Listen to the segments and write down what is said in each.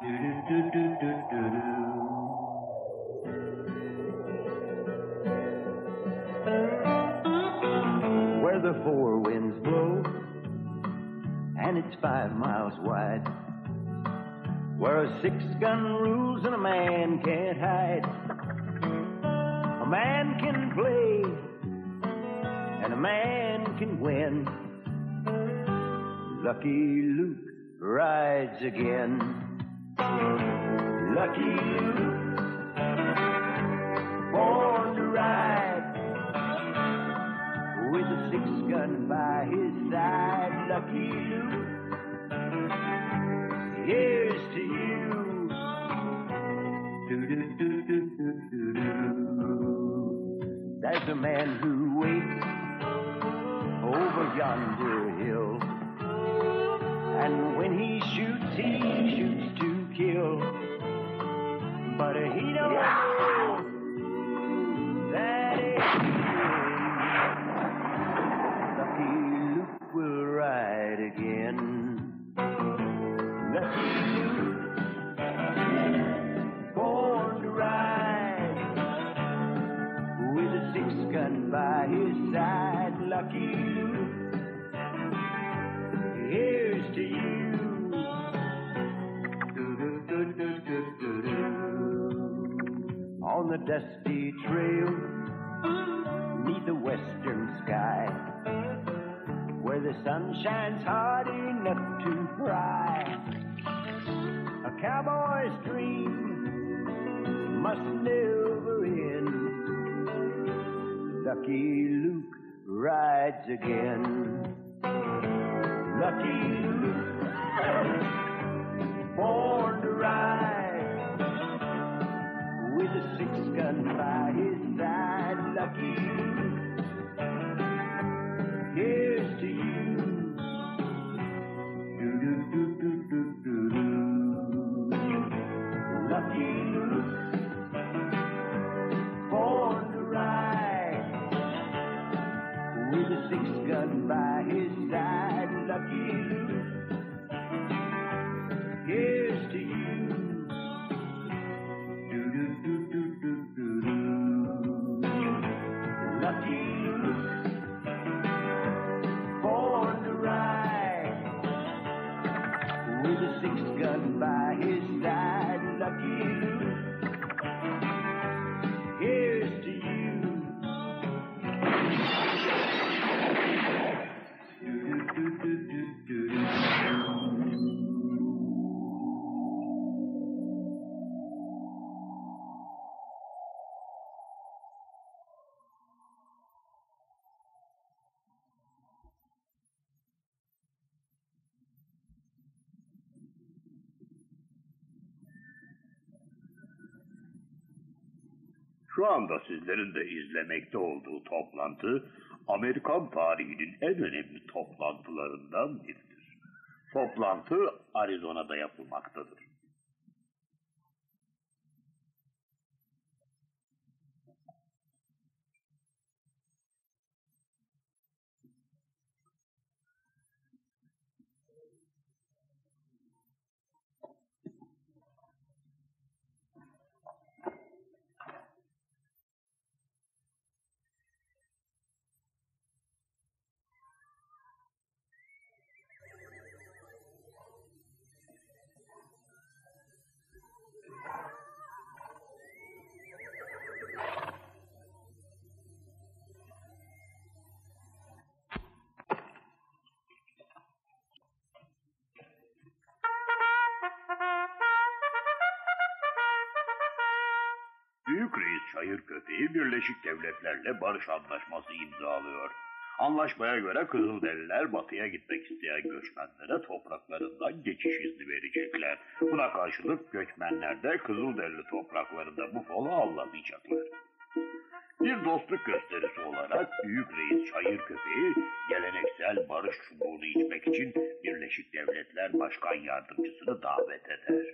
Where the four winds blow, and it's 5 miles wide, where a 6-gun rules and a man can't hide. A man can play, and a man can win. Lucky Luke rides again. Lucky Luke, born to ride, with a 6-gun by his side. Lucky Luke, here's to you. There's a man who waits over yonder hill, and when he shoots to kill. But he don't know that it's Lucky Luke will ride again. Lucky Luke, born to ride, with a 6-gun by his side. Lucky Luke, here's to you. On the dusty trail, neath the western sky, where the sun shines hard enough to fry, a cowboy's dream must never end. Lucky Luke rides again. Lucky Luke, born to ride, with a 6-gun by his side. Lucky Luke, here's to you. Lucky Luke, born to ride, with a 6-gun by his side. Lucky Luke, here's to you. Lucky Luke, born to ride, with a 6-gun by his side. Lucky Luke, here's to you. Şu anda sizlerin de izlemekte olduğu toplantı, Amerikan tarihinin en önemli toplantılarından biridir. Toplantı Arizona'da yapılmaktadır. Büyük Reis Çayır Köpeği Birleşik Devletler'le barış anlaşması imzalıyor. Anlaşmaya göre Kızılderililer batıya gitmek isteyen göçmenlere topraklarından geçiş izni verecekler. Buna karşılık göçmenler de Kızılderili topraklarında bufalo avlamayacaklar. Bir dostluk gösterisi olarak Büyük Reis Çayır Köpeği geleneksel barış çubuğunu içmek için Birleşik Devletler Başkan Yardımcısını davet eder.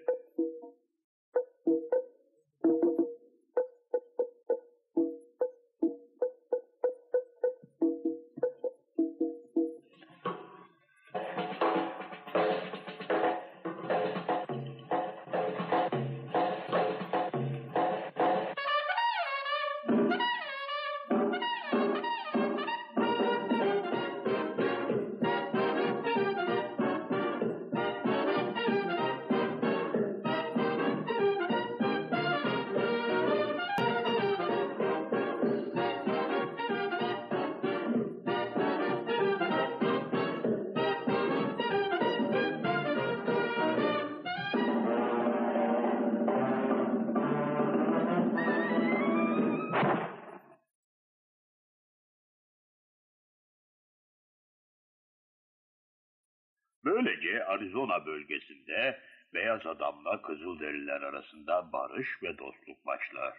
Böylece Arizona bölgesinde beyaz adamla Kızılderililer arasında barış ve dostluk başlar.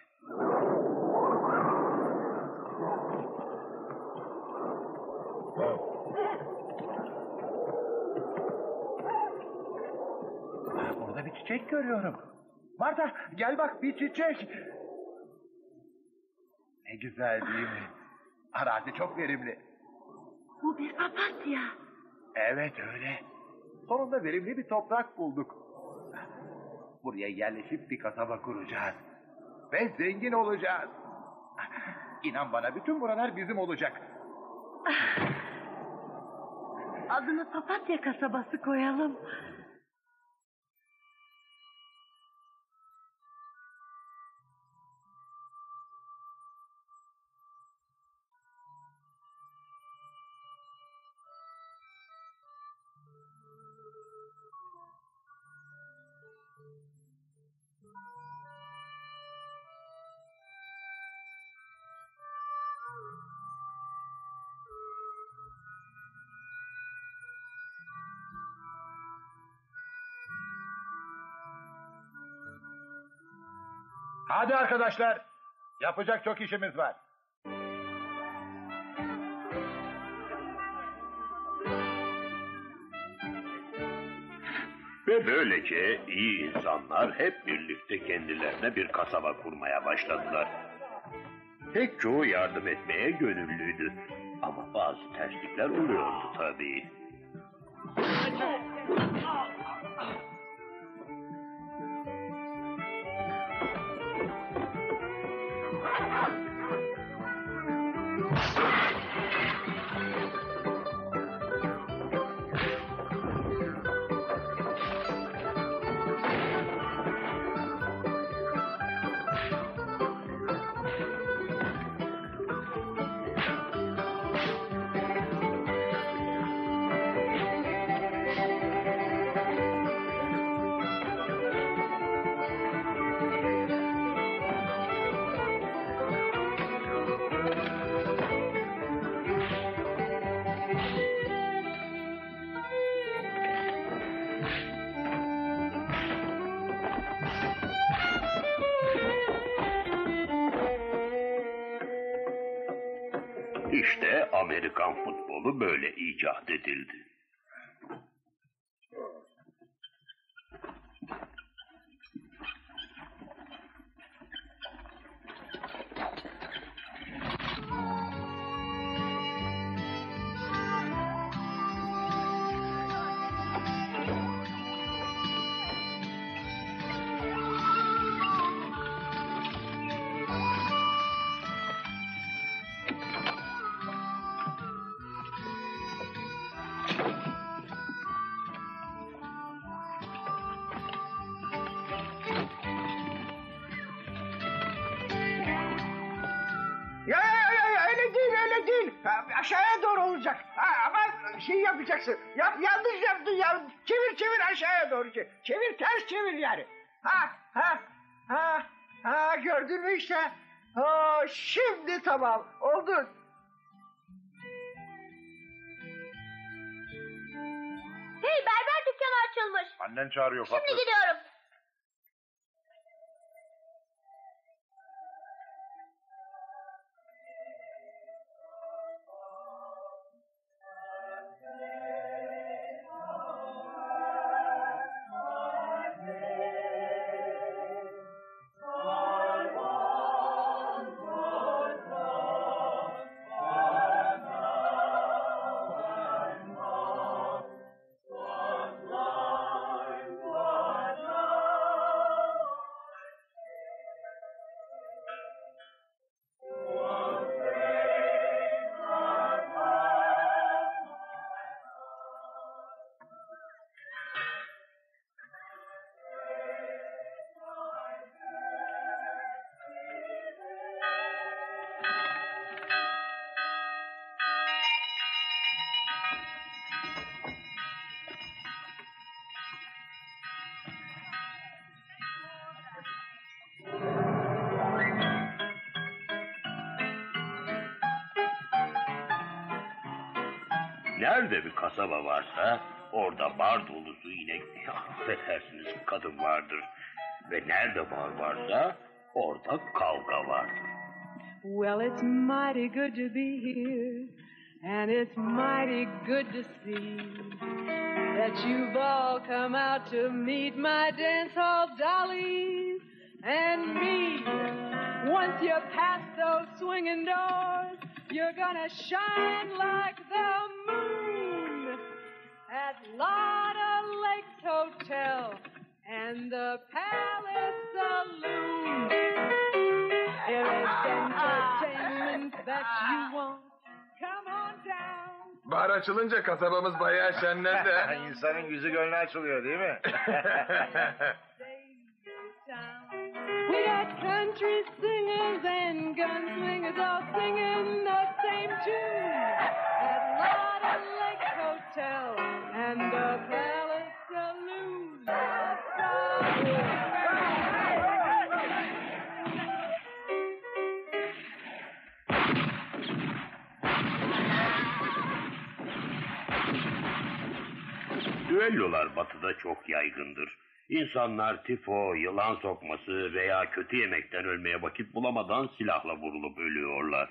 Burada bir çiçek görüyorum. Marta gel bak, bir çiçek. Ne güzel değil mi? Arazi çok verimli. Bu bir papatya. Evet öyle. Sonunda verimli bir toprak bulduk. Buraya yerleşip bir kasaba kuracağız. Ve zengin olacağız. İnan bana, bütün buralar bizim olacak. Adını Papatya Kasabası koyalım. Hadi arkadaşlar. Yapacak çok işimiz var. Ve böylece iyi insanlar hep birlikte kendilerine bir kasaba kurmaya başladılar. Pek çoğu yardım etmeye gönüllüydü. Ama bazı terslikler oluyordu tabii. İşte Amerikan futbolu böyle icat edildi. Öyle değil. Aşağıya doğru olacak. Ama şey yapacaksın. Yanlış yaptın ya. Çevir aşağıya doğru. Çevir, ters çevir yani. Gördün mü işte? Şimdi tamam. Oldu. Hey, berber dükkanı açılmış. Annen çağırıyor Şimdi Fatma. gidiyorum. Nerede bir kasaba varsa Orada bar dolusu yine affedersiniz kadın vardır. Ve nerede bar varsa orada kavga vardır. Well, it's mighty good to be here, and it's mighty good to see that you've all come out to meet my dance hall dollies and me. Once you pass those swinging doors, you're gonna shine like the moon at Lotta Lakes Hotel and the Palace Saloon. If it's entertainment that you want, come on down. Bar açılınca kasabamız bayağı şenlendi. İnsanın yüzü gönlü açılıyor değil mi? We got country singers and gunslingers all singing the same tune at Lotta Lakes Hotel and the Palace Saloon. Düellolar batıda çok yaygındır. İnsanlar tifo, yılan sokması veya kötü yemekten ölmeye vakit bulamadan silahla vurulup ölüyorlar.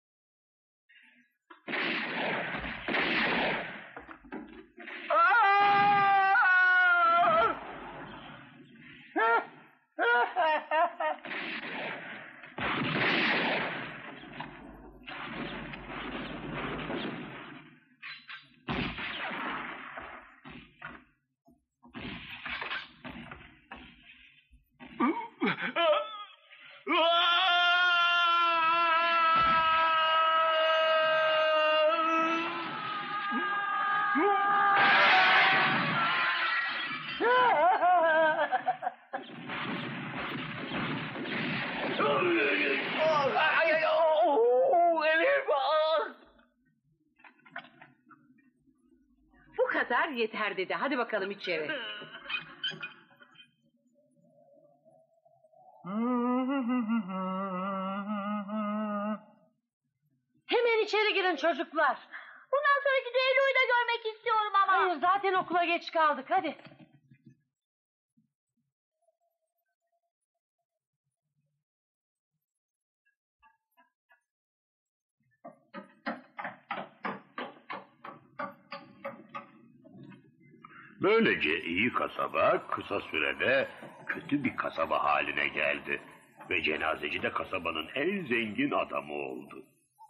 Bu kadar yeter dedi. Hadi bakalım içeri. Hemen içeri girin çocuklar. Bundan sonraki düelloyu da görmek istiyorum ama. Hayır, zaten okula geç kaldık. Hadi. Böylece iyi kasaba kısa sürede kötü bir kasaba haline geldi. Ve cenazeci de kasabanın en zengin adamı oldu.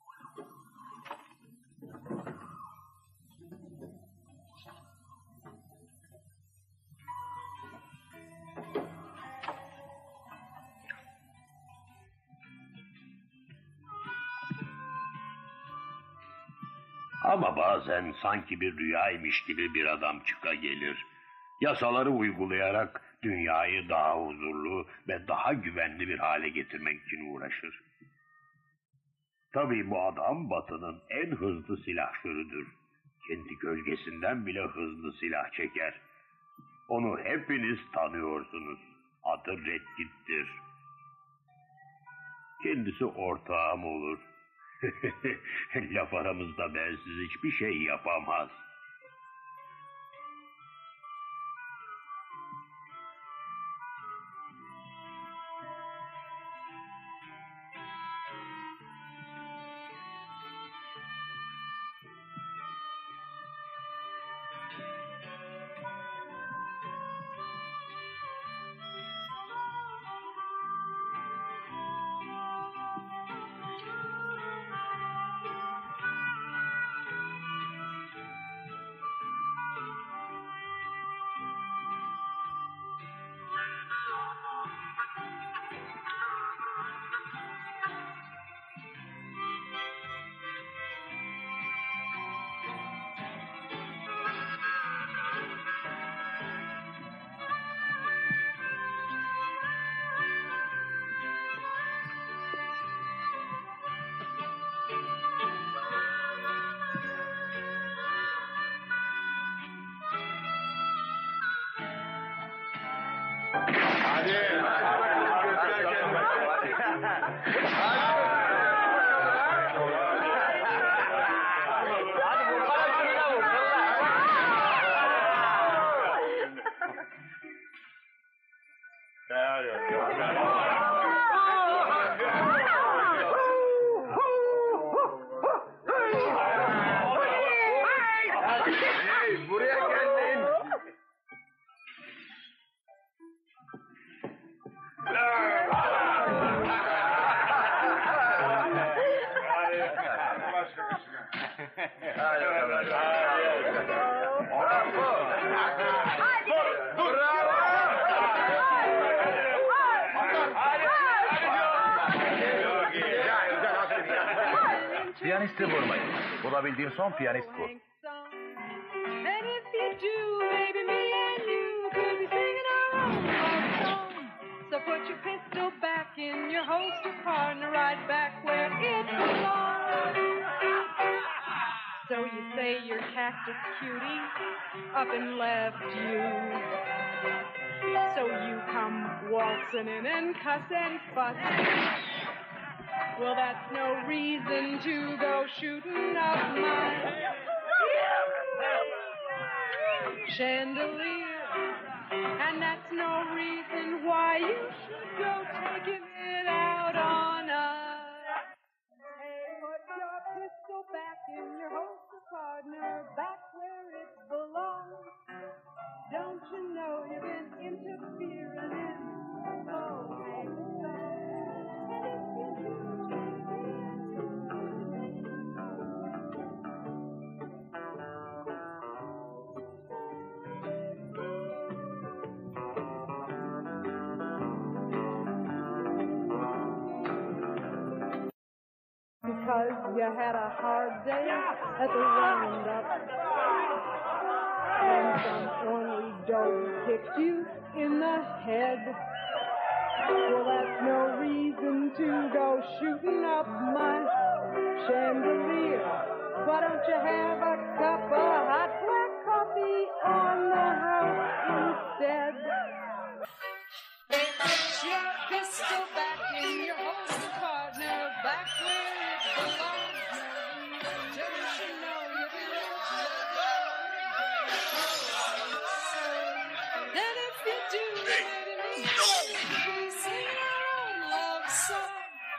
Ama bazen sanki bir rüyaymış gibi bir adam çıka gelir. Yasaları uygulayarak dünyayı daha huzurlu ve daha güvenli bir hale getirmek için uğraşır. Tabii bu adam Batı'nın en hızlı silahşörüdür. Kendi gölgesinden bile hızlı silah çeker. Onu hepiniz tanıyorsunuz. Adı Red Kit'tir. Kendisi ortağım olur. Laf aramızda bensiz hiçbir şey yapamaz. Piyanisti vurmayın. Bulabildiğin son piyanist bu. And if you do, maybe me and you could be singing our own love song. So put your pistol back in your holster, partner, right back where it belongs. So you say your cactus cutie up and left you. So you come waltzing in and cuss and fuss. Well, that's no reason to go shooting up my chandelier. And that's no reason why you should go taking it out on us. Put your pistol back in your holster, partner, back where it belongs. Don't you know you've been interfering in all because you had a hard day at the roundup. And some ornery dog kicked you in the head. Well, that's no reason to go shooting up my chandelier. Why don't you have a cup of hot black coffee on the house instead? Put your pistol back in your holster, partner, back where it belongs. Don't you know you've been then if you do, baby, we sing our own love song.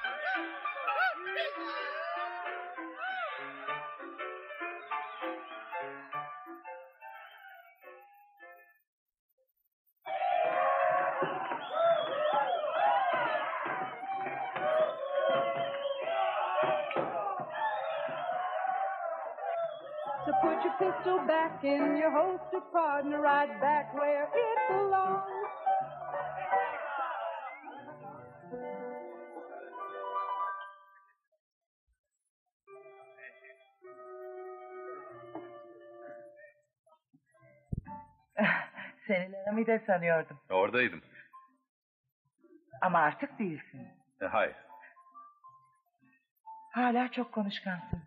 So put your pistol back in your holster, partner, right back where it belongs. Seni Laramide sanıyordum. Oradaydım. Ama artık değilsin. Hayır. Hala çok konuşkansın.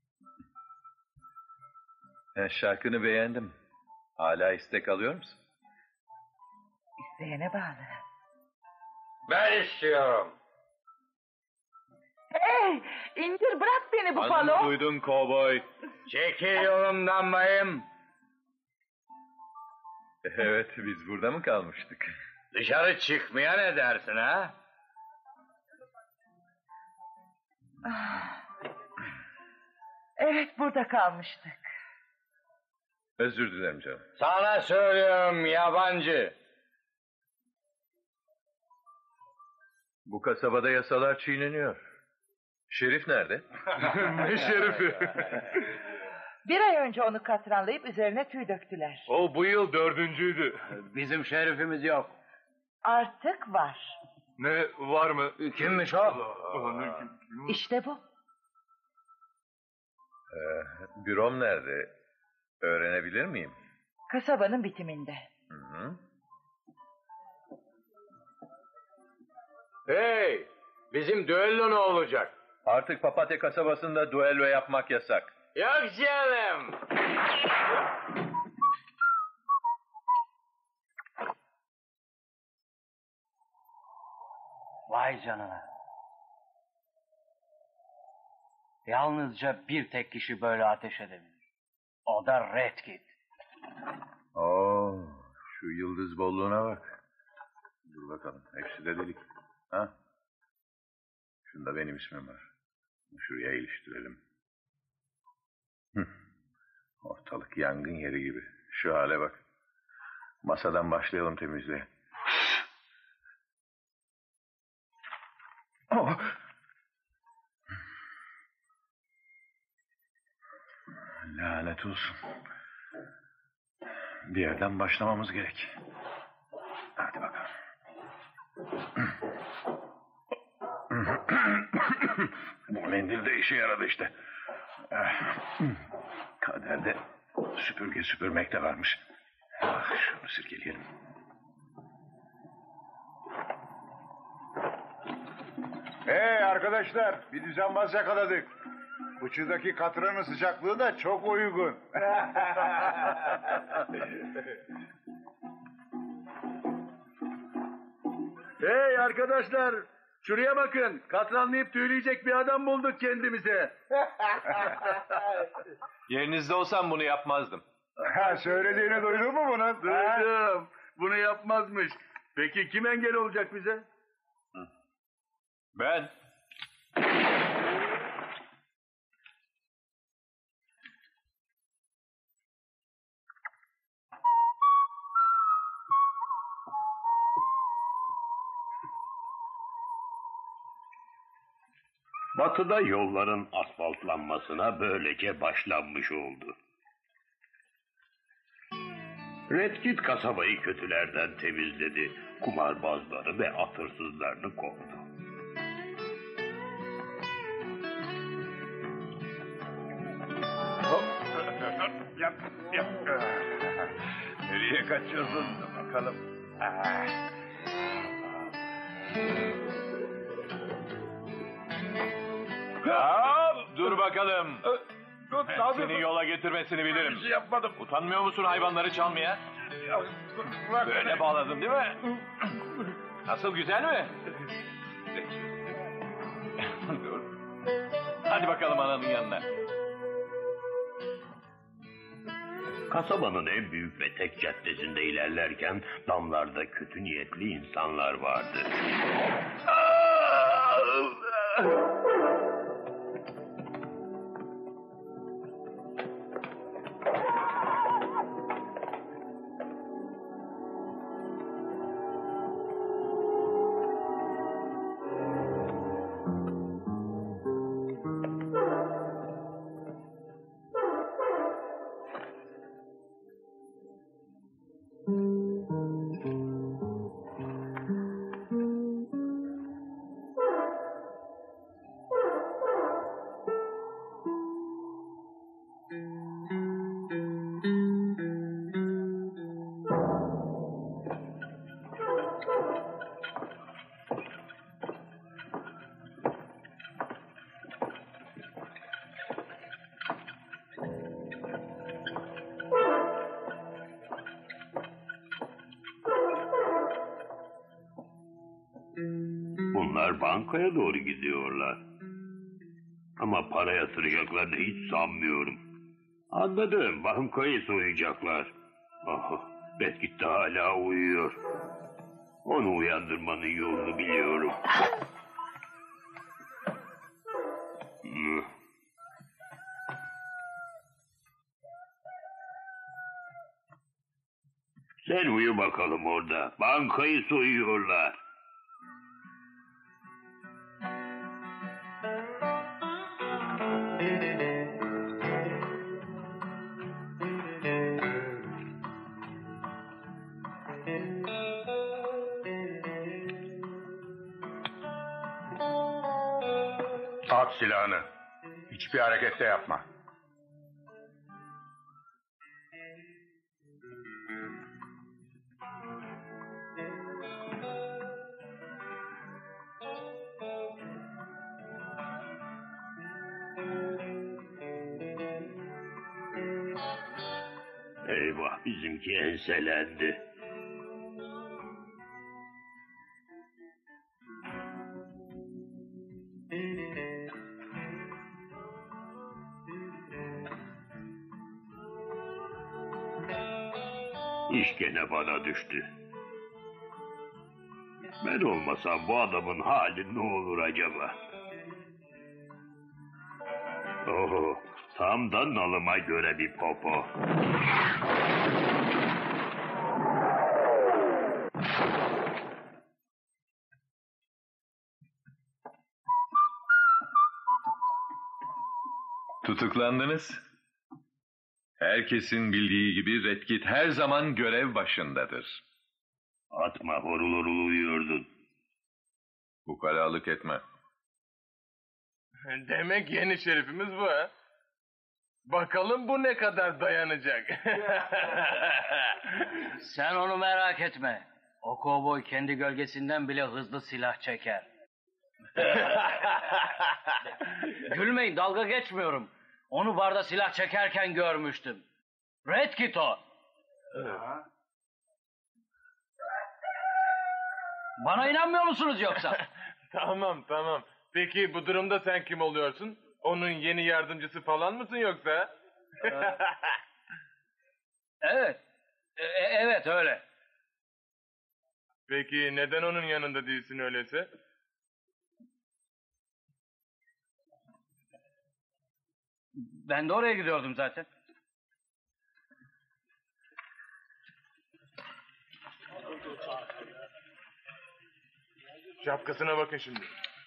Şarkını beğendim. Hala istek alıyor musun? İsteyene bağlı. Ben istiyorum. Hey! İndir bırak beni Bufalo. Hanım duydun kovboy. Çekil yolumdan bayım. Evet, biz burada mı kalmıştık? Dışarı çıkmaya ne dersin ha? Evet, burada kalmıştık. Özür dilerim canım. Sana söylüyorum yabancı. Bu kasabada yasalar çiğneniyor. Şerif nerede? Ne şerifi? Bir ay önce onu katranlayıp üzerine tüy döktüler. O bu yıl 4.'üydü. Bizim şerifimiz yok. Artık var. Ne var mı? Kimmiş o? İşte bu. Bürom nerede? Öğrenebilir miyim? Kasabanın bitiminde. Hı. Hey! Bizim düello ne olacak? Artık Papatya kasabasında duello yapmak yasak. Yok canım. Vay canına. Yalnızca bir tek kişi böyle ateş edebilir. O da Red Kit. Oo, şu yıldız bolluğuna bak. Dur bakalım, hepsi de delik. Ha? Şunda benim ismim var. Şuraya iliştirelim. Ortalık yangın yeri gibi. Şu hale bak. Masadan başlayalım temizliğe. Oh. Lanet olsun. Bir yerden başlamamız gerek. Hadi bakalım. Bu mendil de işe yaradı işte. Kaderde süpürge süpürmek de varmış. Şunu sirkeleyelim. Hey arkadaşlar, bir düzenbaz yakaladık. Fıçıdaki katranın sıcaklığı da çok uygun. Hey arkadaşlar, şuraya bakın. Katranlayıp tüyleyecek bir adam bulduk kendimize. Yerinizde olsam bunu yapmazdım. Söylediğini duydun mu bunun? Duydum. Bunu yapmazmış. Peki kim engel olacak bize? Ben. Batıda yolların asfaltlanmasına böylece başlanmış oldu. Redkit kasabayı kötülerden temizledi, kumarbazları ve atırsızlarını kovdu. Nereye kaçıyorsun bakalım? Dur bakalım. Seni yola getirmesini bilirim. Bir şey yapmadım. Utanmıyor musun hayvanları çalmaya? Böyle bağladın değil mi? Nasıl, güzel mi? Dur. Hadi bakalım ananın yanına. Kasabanın en büyük ve tek caddesinde ilerlerken damlarda kötü niyetli insanlar vardı. Bunlar bankaya doğru gidiyorlar. Ama para yatıracaklarını hiç sanmıyorum. Anladım, bankayı soyacaklar. Oh, Redkit de hala uyuyor. Onu uyandırmanın yolunu biliyorum. Sen uyu bakalım orada. Bankayı soyuyorlar. At silahını. Hiçbir hareket de yapma. Eyvah, bizimki enselendi. İş gene bana düştü. Ben olmasam bu adamın hali ne olur acaba? Oho, tam da nalıma göre bir popo. Tutuklandınız. Herkesin bildiği gibi Redkit her zaman görev başındadır. Atma, horul horul uyuyordun. Ukalalık etme. Demek yeni şerifimiz bu ha? Bakalım bu ne kadar dayanacak. Sen onu merak etme. O kovboy kendi gölgesinden bile hızlı silah çeker. Gülmeyin, dalga geçmiyorum. Onu barda silah çekerken görmüştüm. Red Kit o. Bana inanmıyor musunuz yoksa? Tamam. Peki bu durumda sen kim oluyorsun? Onun yeni yardımcısı falan mısın yoksa? Evet. Evet öyle. Peki neden onun yanında değilsin öyleyse? Ben de oraya gidiyordum zaten. Şapkasına bakın şimdi.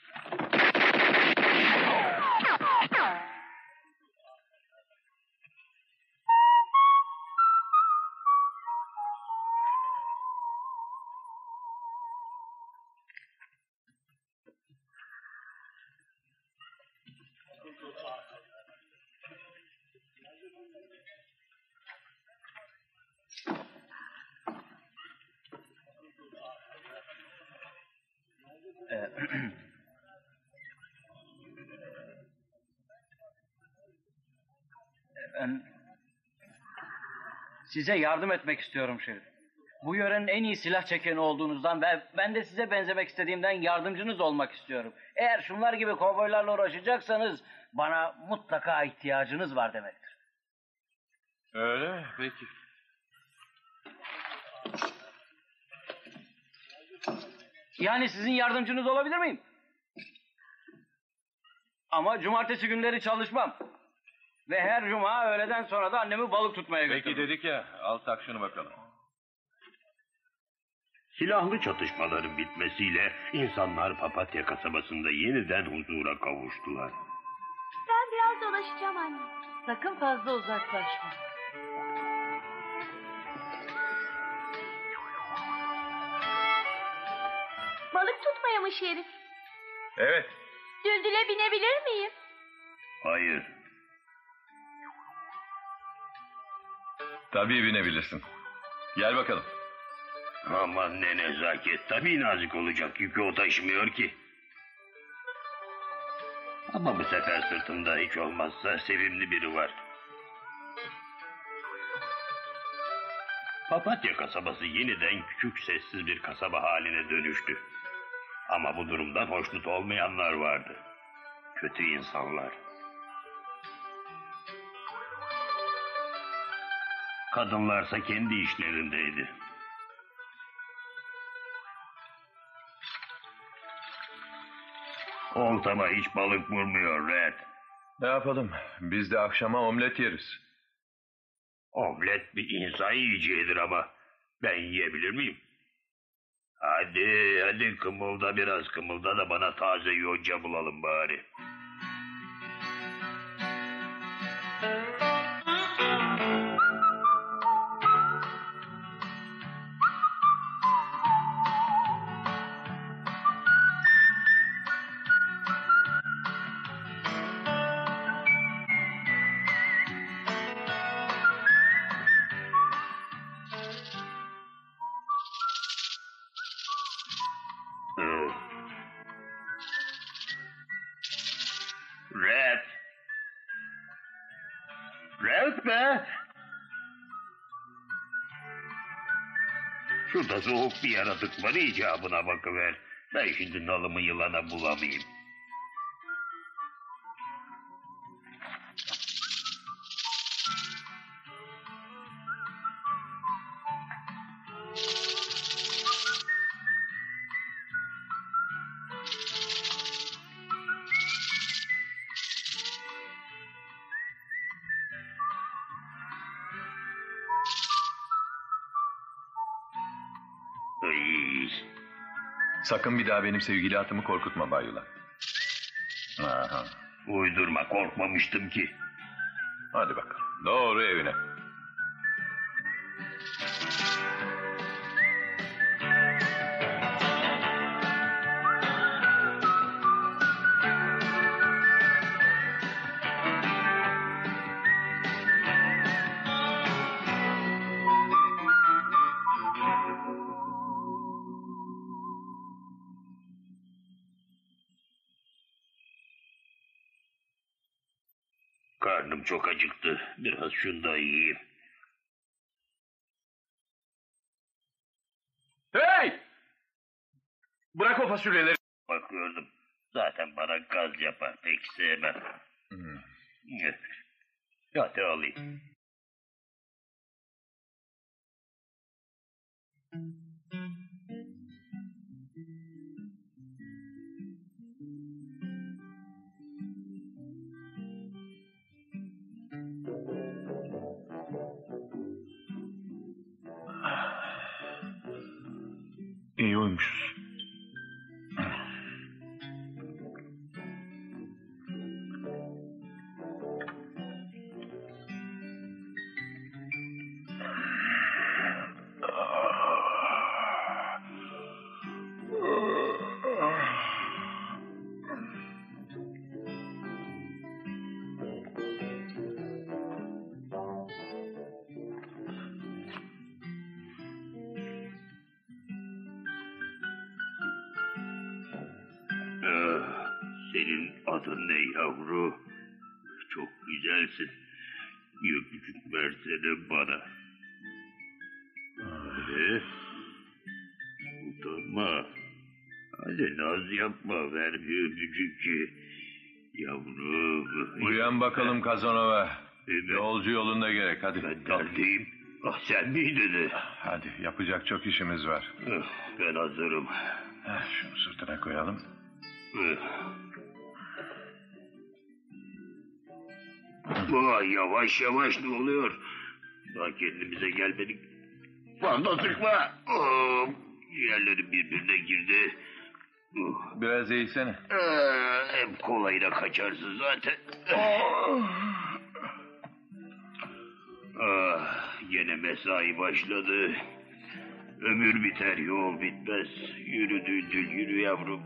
Ben size yardım etmek istiyorum Şerif. Bu yörenin en iyi silah çekeni olduğunuzdan ve ben de size benzemek istediğimden yardımcınız olmak istiyorum. Eğer şunlar gibi kovboylarla uğraşacaksanız bana mutlaka ihtiyacınız var demektir. Öyle mi? Peki. Yani sizin yardımcınız olabilir miyim? Ama cumartesi günleri çalışmam. Ve her cuma öğleden sonra da annemi balık tutmaya götürürüm. Peki dedik ya, al tak şunu bakalım. Silahlı çatışmaların bitmesiyle insanlar Papatya kasabasında yeniden huzura kavuştular. Ben biraz dolaşacağım anne. Sakın fazla uzaklaşma. Balık tutmaya mı Şerif? Evet. Düldüle binebilir miyim? Hayır. Tabii binebilirsin. Gel bakalım. Aman ne nezaket. Tabii nazik olacak. Yükü o taşımıyor ki. Ama bu sefer sırtımda hiç olmazsa sevimli biri var. Papatya kasabası yeniden küçük sessiz bir kasaba haline dönüştü. Ama bu durumdan hoşnut olmayanlar vardı. Kötü insanlar. Kadınlarsa kendi işlerindeydi. Oltama hiç balık vurmuyor Red. Ne yapalım? Biz de akşama omlet yeriz. Omlet bir insan yiyeceğidir ama ben yiyebilir miyim? Hadi kımılda biraz kımılda da bana taze yonca bulalım bari. Red be! Şurada soğuk bir yaratık var, icabına bakıver. Ben şimdi nalımı yılana bulamayayım. Sakın bir daha benim sevgili atımı korkutma Bay Yılan. Aha. Uydurma, korkmamıştım ki. Hadi bakalım, doğru evine. Karnım çok acıktı. Biraz şunu yiyeyim. Hey! Bırak o fasulyeleri. Bakıyordum. Zaten bana gaz yapar. Pek sevmem. Hadi alayım. İyi uyumuşuz. Senin adın ne yavru? Çok güzelsin. Bir öpücük versene bana. Hadi. Utanma. Hadi naz yapma. Ver bir öpücük ki. Yavrum. Uyan bakalım Kazanova. Yolcu yolunda gerek. Hadi. Ben neredeyim? Ah, sen miydin? Hadi yapacak çok işimiz var. Ben hazırım. Şunu sırtına koyalım. Vay, yavaş yavaş ne oluyor? Daha kendimize gelmedik. Fazla sıkma. Yerlerim birbirine girdi. Biraz eğsene. Hem kolayla kaçarsın zaten. Yine mesai başladı. Ömür biter, yol bitmez. Yürü Düldül, yürü yavrum.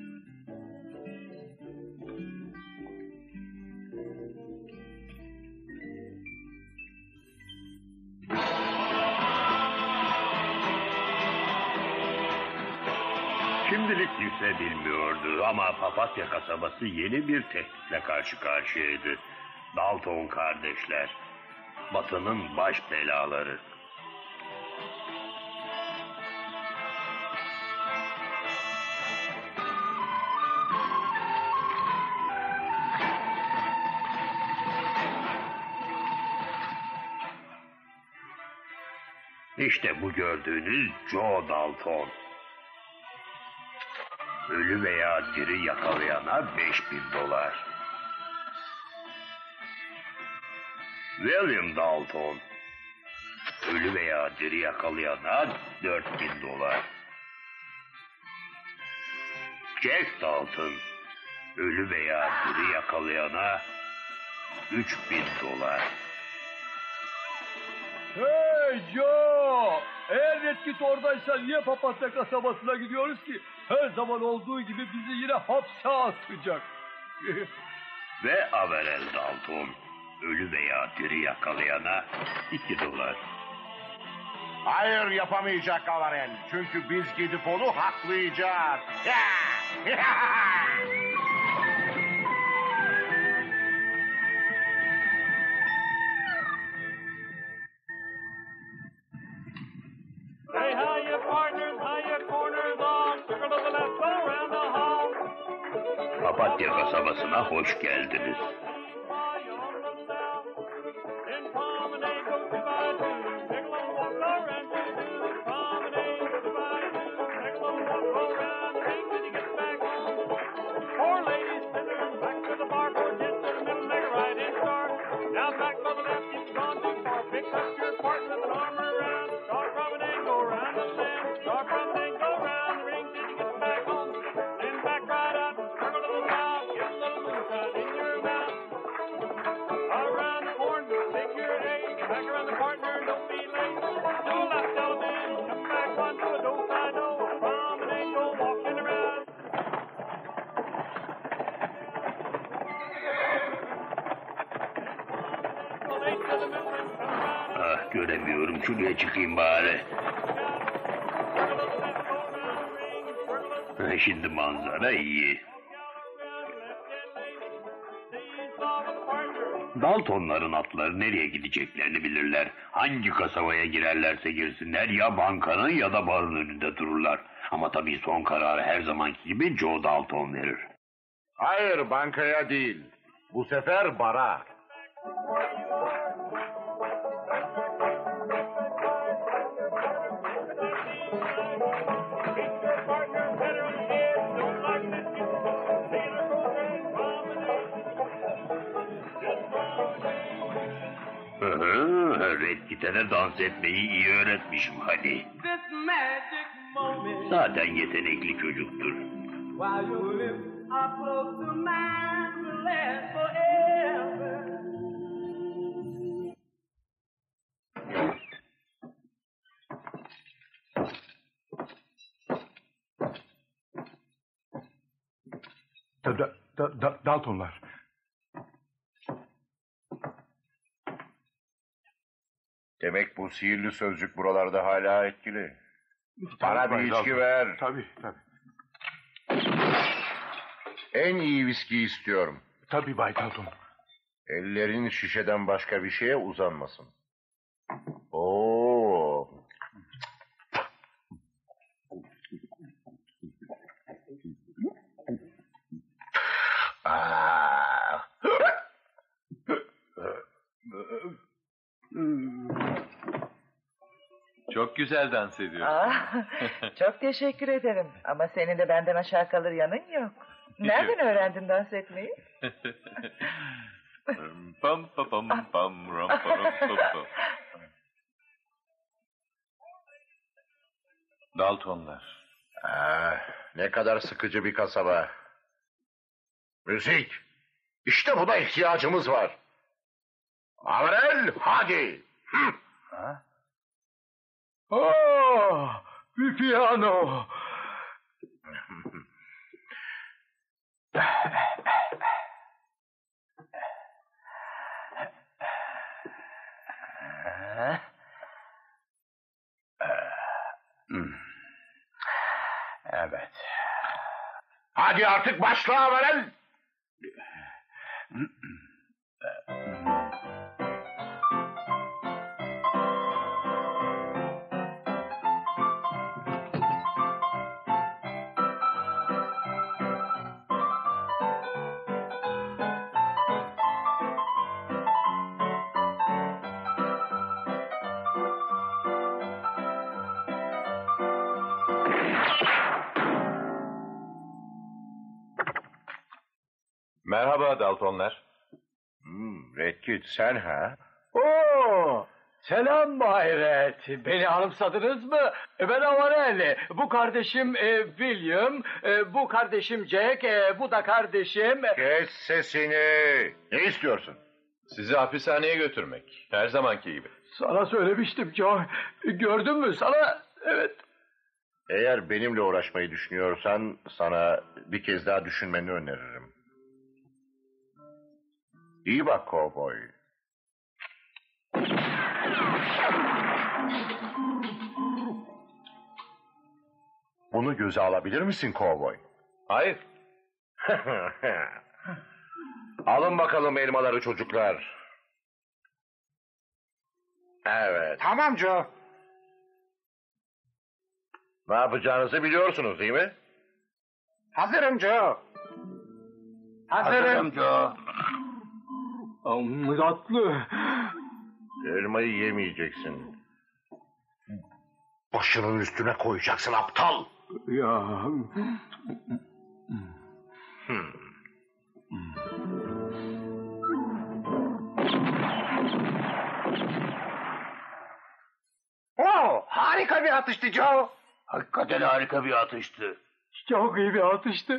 Şimdilik kimse bilmiyordu ama Papatya kasabası yeni bir tehditle karşı karşıyaydı. Dalton kardeşler. Batı'nın baş belaları. İşte bu gördüğünüz Joe Dalton. Ölü veya diri yakalayana $5,000. William Dalton. Ölü veya diri yakalayana $4,000. Jack Dalton. Ölü veya diri yakalayana $3,000. Hey Joe! Eğer Redkit oradaysa niye Papatya kasabasına gidiyoruz ki? Her zaman olduğu gibi bizi yine hapse atacak. Ve Averell Dalton. Ölü veya diri yakalayana $2. Hayır, yapamayacak Averell. Çünkü biz gidip onu haklayacağız. Hey, how you partners, how you corners on, circle to the left, go around the hall. Papatya kasabasına hoş geldiniz. In promenade, go 2 by 2, take a little walk around 2, promenade, 2 by 2, take a little walk around the ring till you get back home. 4 ladies, scissors, back to the bar, 4 gents to the middle, make a right in start. Now back by the left, you've gone too far, pick up your partner with an arm around, start promenade, go around the stand, start promenade, go around the ring till you get back home. Then back right up, circle to the top, get a little moonshine in your mouth. Around the corner, take your aid, back around the partner, don't be late. Do a lap, Delvin, come back one, do a do-si-do, promenade, go walking around. Ah, göremiyorum. Şuraya çıkayım bari. Şimdi manzara iyi. Daltonların atları nereye gideceklerini bilirler. Hangi kasabaya girerlerse girsinler ya bankanın ya da barın önünde dururlar. Ama tabii son kararı her zamanki gibi Joe Dalton verir. Hayır, bankaya değil. Bu sefer bara. Red Kit'e dans etmeyi iyi öğretmişim hadi. Zaten yetenekli çocuktur. Daltonlar. Demek bu sihirli sözcük buralarda hala etkili. Bana bir içki ver. Tabii. En iyi viski istiyorum. Tabii Bay Dalton. Ellerin şişeden başka bir şeye uzanmasın. Oo. Çok güzel dans ediyorsun. Çok teşekkür ederim. Ama senin de benden aşağı kalır yanın yok. Nereden öğrendin dans etmeyi? Pam pam pam pam ram pam pam. Daltonlar. Ne kadar sıkıcı bir kasaba. Müzik. İşte buna ihtiyacımız var. Avrel, hadi. Bir piyano. Evet. Hadi artık başla Avrel. Merhaba Daltonlar. Red Kit, sen ha? Selam Bay Red. Beni anımsadınız mı? Ben Avarel. Bu kardeşim William. Bu kardeşim Jack. Bu da kardeşim... Kes sesini. Ne istiyorsun? Sizi hapishaneye götürmek. Her zamanki gibi. Sana söylemiştim Joe. Gördün mü sana? Evet. Eğer benimle uğraşmayı düşünüyorsan sana bir kez daha düşünmeni öneririm. İyi bak kovboy. Bunu göze alabilir misin kovboy? Hayır. Alın bakalım elmaları çocuklar. Evet. Tamam Joe. Ne yapacağınızı biliyorsunuz değil mi? Hazırım Joe. Hazırım Joe. Tatlı. Elmayı yemeyeceksin. Başının üstüne koyacaksın aptal. Ya. Harika bir atıştı Joe. Hakikaten harika bir atıştı. Çok iyi bir atıştı.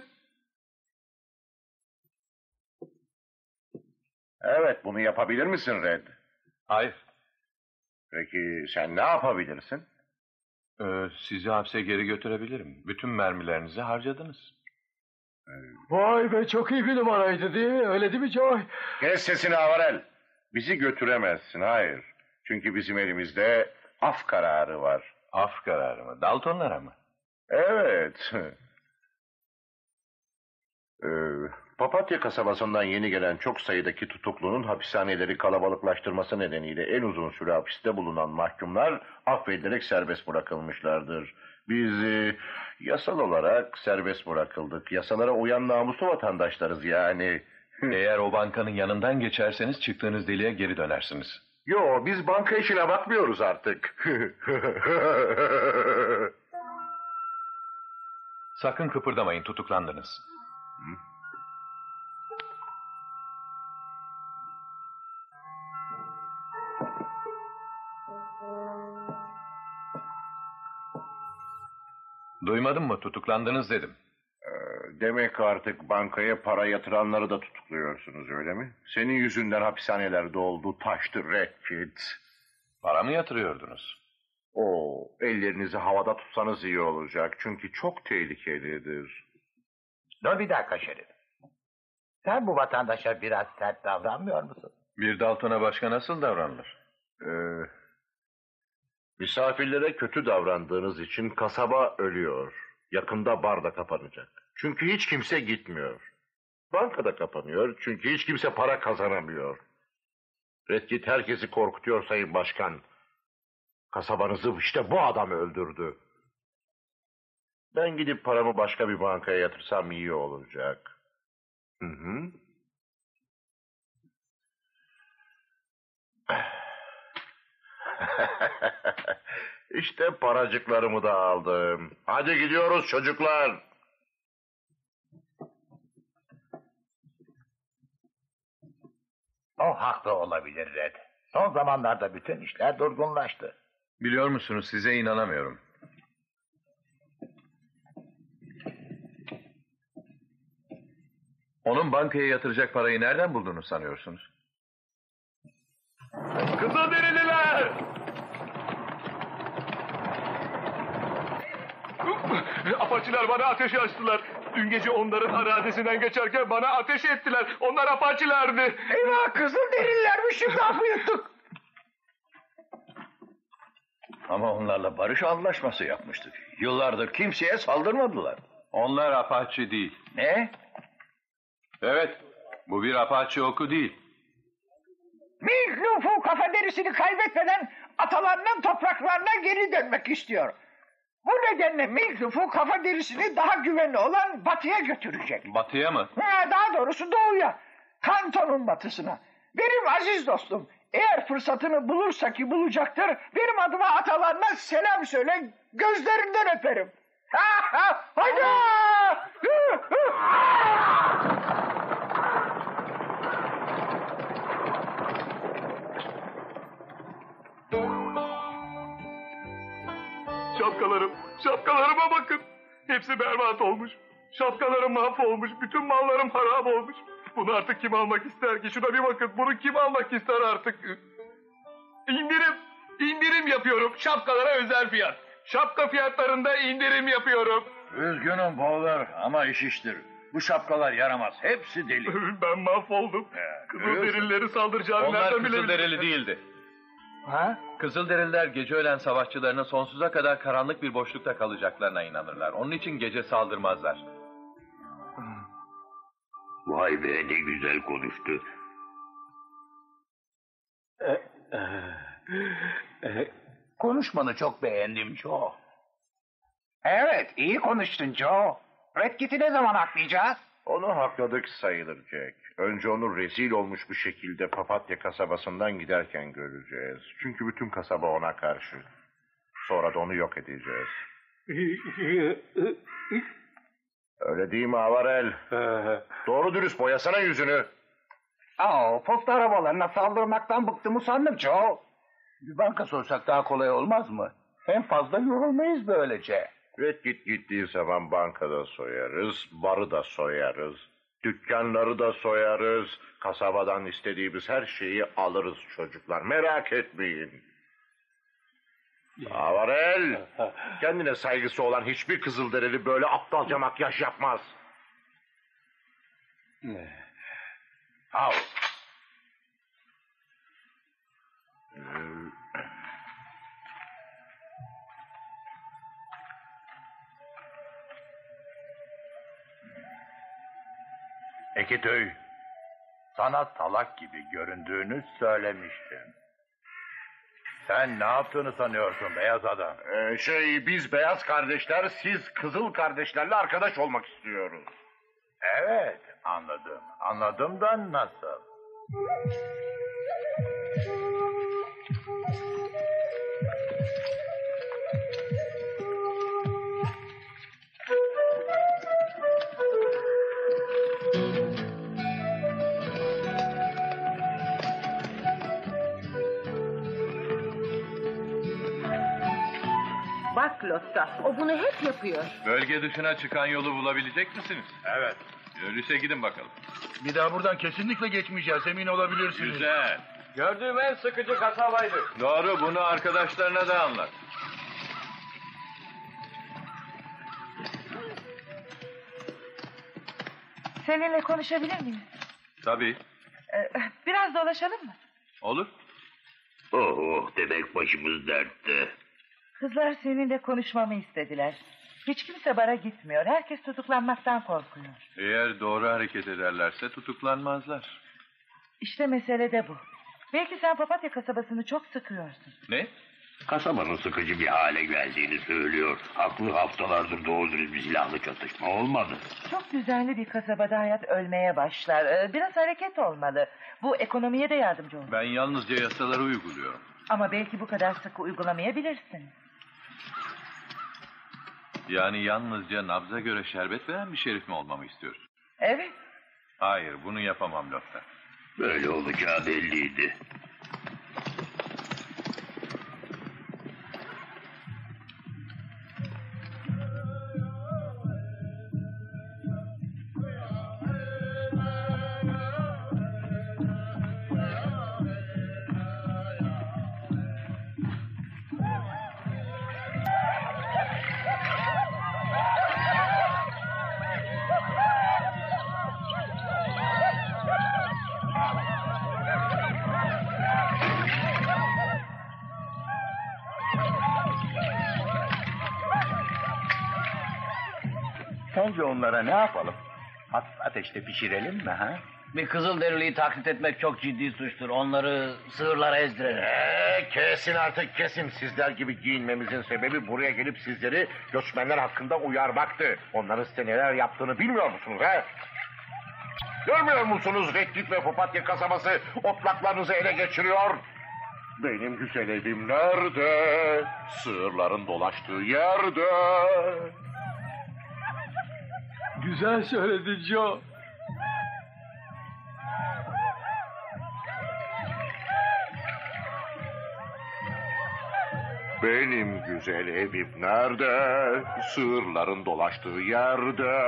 Evet, bunu yapabilir misin Red? Hayır. Peki sen ne yapabilirsin? Sizi hapse geri götürebilirim. Bütün mermilerinizi harcadınız. Vay be, çok iyi bir numaraydı değil mi? Öyle değil mi Joy? Kes sesini Avarel. Bizi götüremezsin, hayır. Çünkü bizim elimizde af kararı var. Af kararı mı? Daltonlara mı? Evet. Papatya kasabasından yeni gelen çok sayıdaki tutuklunun hapishaneleri kalabalıklaştırması nedeniyle en uzun süre hapiste bulunan mahkumlar affedilerek serbest bırakılmışlardır. Biz yasal olarak serbest bırakıldık. Yasalara uyan namuslu vatandaşlarız yani. Eğer o bankanın yanından geçerseniz çıktığınız deliğe geri dönersiniz. Yo, biz banka işine bakmıyoruz artık. Sakın kıpırdamayın, tutuklandınız. Duymadın mı? Tutuklandınız dedim. Demek artık bankaya para yatıranları da tutukluyorsunuz, öyle mi? Senin yüzünden hapishaneler doldu, taştı Red Kit. Para mı yatırıyordunuz? Ellerinizi havada tutsanız iyi olacak. Çünkü çok tehlikelidir. Dur bir dakika Şerif. Sen bu vatandaşa biraz sert davranmıyor musun? Bir Dalton'a başka nasıl davranılır? Misafirlere kötü davrandığınız için kasaba ölüyor. Yakında bar da kapanacak. Çünkü hiç kimse gitmiyor. Banka da kapanıyor çünkü hiç kimse para kazanamıyor. Redkit herkesi korkutuyor Sayın Başkan. Kasabanızı işte bu adam öldürdü. Ben gidip paramı başka bir bankaya yatırsam iyi olacak. Hı. İşte paracıklarımı da aldım. Hadi gidiyoruz çocuklar. O haklı olabilir Red. Son zamanlarda bütün işler durgunlaştı. Biliyor musunuz, size inanamıyorum. Onun bankaya yatıracak parayı nereden bulduğunu sanıyorsunuz? Kızılderililer! Apaçiler bana ateş açtılar. Dün gece onların arazisinden geçerken bana ateş ettiler. Onlar Apaçilerdi. Eyvah, Kızılderililermiş, şimdi lafı yuttuk. Ama onlarla barış anlaşması yapmıştık. Yıllardır kimseye saldırmadılar. Onlar Apache değil. Ne? Evet, bu bir Apache oku değil. Milk Lufu kafa derisini kaybetmeden atalarının topraklarına geri dönmek istiyor. Bu nedenle Milk Lufu kafa derisini daha güvenli olan batıya götürecek. Batıya mı? Daha doğrusu doğuya. Kanton'un batısına. Benim aziz dostum, eğer fırsatını bulursa ki bulacaktır, benim adıma atalarına selam söyle, gözlerinden öperim. Haydi! Şapkalarıma bakın. Hepsi berbat olmuş. Şapkalarım mahvolmuş, bütün mallarım harap olmuş. Bunu artık kim almak ister ki? Şuna bir bakın, bunu kim almak ister artık? İndirim yapıyorum. Şapkalara özel fiyat. Şapka fiyatlarında indirim yapıyorum. Üzgünüm Bowler ama iş iştir. Bu şapkalar yaramaz. Hepsi deli. Ben mahvoldum. Kızılderilileri saldıracağını Onlar nereden bilebilirim? Kızılderili değildi. Ha? Kızılderililer gece ölen savaşçılarının sonsuza kadar karanlık bir boşlukta kalacaklarına inanırlar. Onun için gece saldırmazlar. Vay be, ne güzel konuştu. Konuşmanı çok beğendim Joe. Evet, iyi konuştun Joe. Red Kit'i ne zaman haklayacağız? Onu hakladık sayılır Jack. Önce onu rezil olmuş bir şekilde Papatya kasabasından giderken göreceğiz. Çünkü bütün kasaba ona karşı. Sonra da onu yok edeceğiz. Öyle değil mi Avarel? Doğru dürüst boyasana yüzünü. Posta arabalarına saldırmaktan bıktım usandım Joe. Bir banka soysak daha kolay olmaz mı? Hem fazla yorulmayız böylece. Red Kit gittiği zaman bankada soyarız, barı da soyarız, dükkanları da soyarız, kasabadan istediğimiz her şeyi alırız çocuklar, merak etmeyin. Avarel, kendine saygısı olan hiçbir Kızılderili böyle aptalca makyaj yapmaz. Al. Tekitöy, sana salak gibi göründüğünü söylemiştim. Sen ne yaptığını sanıyorsun beyaz adam? Biz beyaz kardeşler, siz kızıl kardeşlerle arkadaş olmak istiyoruz. Evet, anladım. Anladım da nasıl? Bak Lotta, o bunu hep yapıyor. Bölge dışına çıkan yolu bulabilecek misiniz? Evet. Öyleyse gidin bakalım. Bir daha buradan kesinlikle geçmeyeceğiz, emin olabilirsiniz. Güzel. Gördüğüm en sıkıcı kasabaydı. Doğru, bunu arkadaşlarına da anlat. Seninle konuşabilir miyim? Tabii. Biraz dolaşalım mı? Olur. Oh, demek başımız dertte. Kızlar seninle konuşmamı istediler. Hiç kimse bara gitmiyor. Herkes tutuklanmaktan korkuyor. Eğer doğru hareket ederlerse tutuklanmazlar. İşte mesele de bu. Belki sen Papatya kasabasını çok sıkıyorsun. Ne? Kasabanın sıkıcı bir hale geldiğini söylüyor. Haklı, haftalardır doğru dürüst bir silahlı çatışma olmadı. Çok düzenli bir kasabada hayat ölmeye başlar. Biraz hareket olmalı. Bu ekonomiye de yardımcı olur. Ben yalnızca yasaları uyguluyorum. Ama belki bu kadar sıkı uygulamayabilirsin. Yani yalnızca nabza göre şerbet veren bir şerif mi olmamı istiyorsun? Evet. Hayır, bunu yapamam Lotta. Böyle olacağı belliydi. Sence onlara ne yapalım? Hafif ateşte pişirelim mi ha? Bir Kızılderiliyi taklit etmek çok ciddi suçtur. Onları sığırlara ezdirelim. Kesin artık kesin. Sizler gibi giyinmemizin sebebi buraya gelip sizleri göçmenler hakkında uyarmaktı. Onların size neler yaptığını bilmiyor musunuz ha? Görmüyor musunuz? Redkit ve Papatya kasabası otlaklarınızı ele geçiriyor. Benim güzel evim nerede? Sığırların dolaştığı yerde. Güzel söyledin Joe. Benim güzel evim nerede? Sığırların dolaştığı yerde.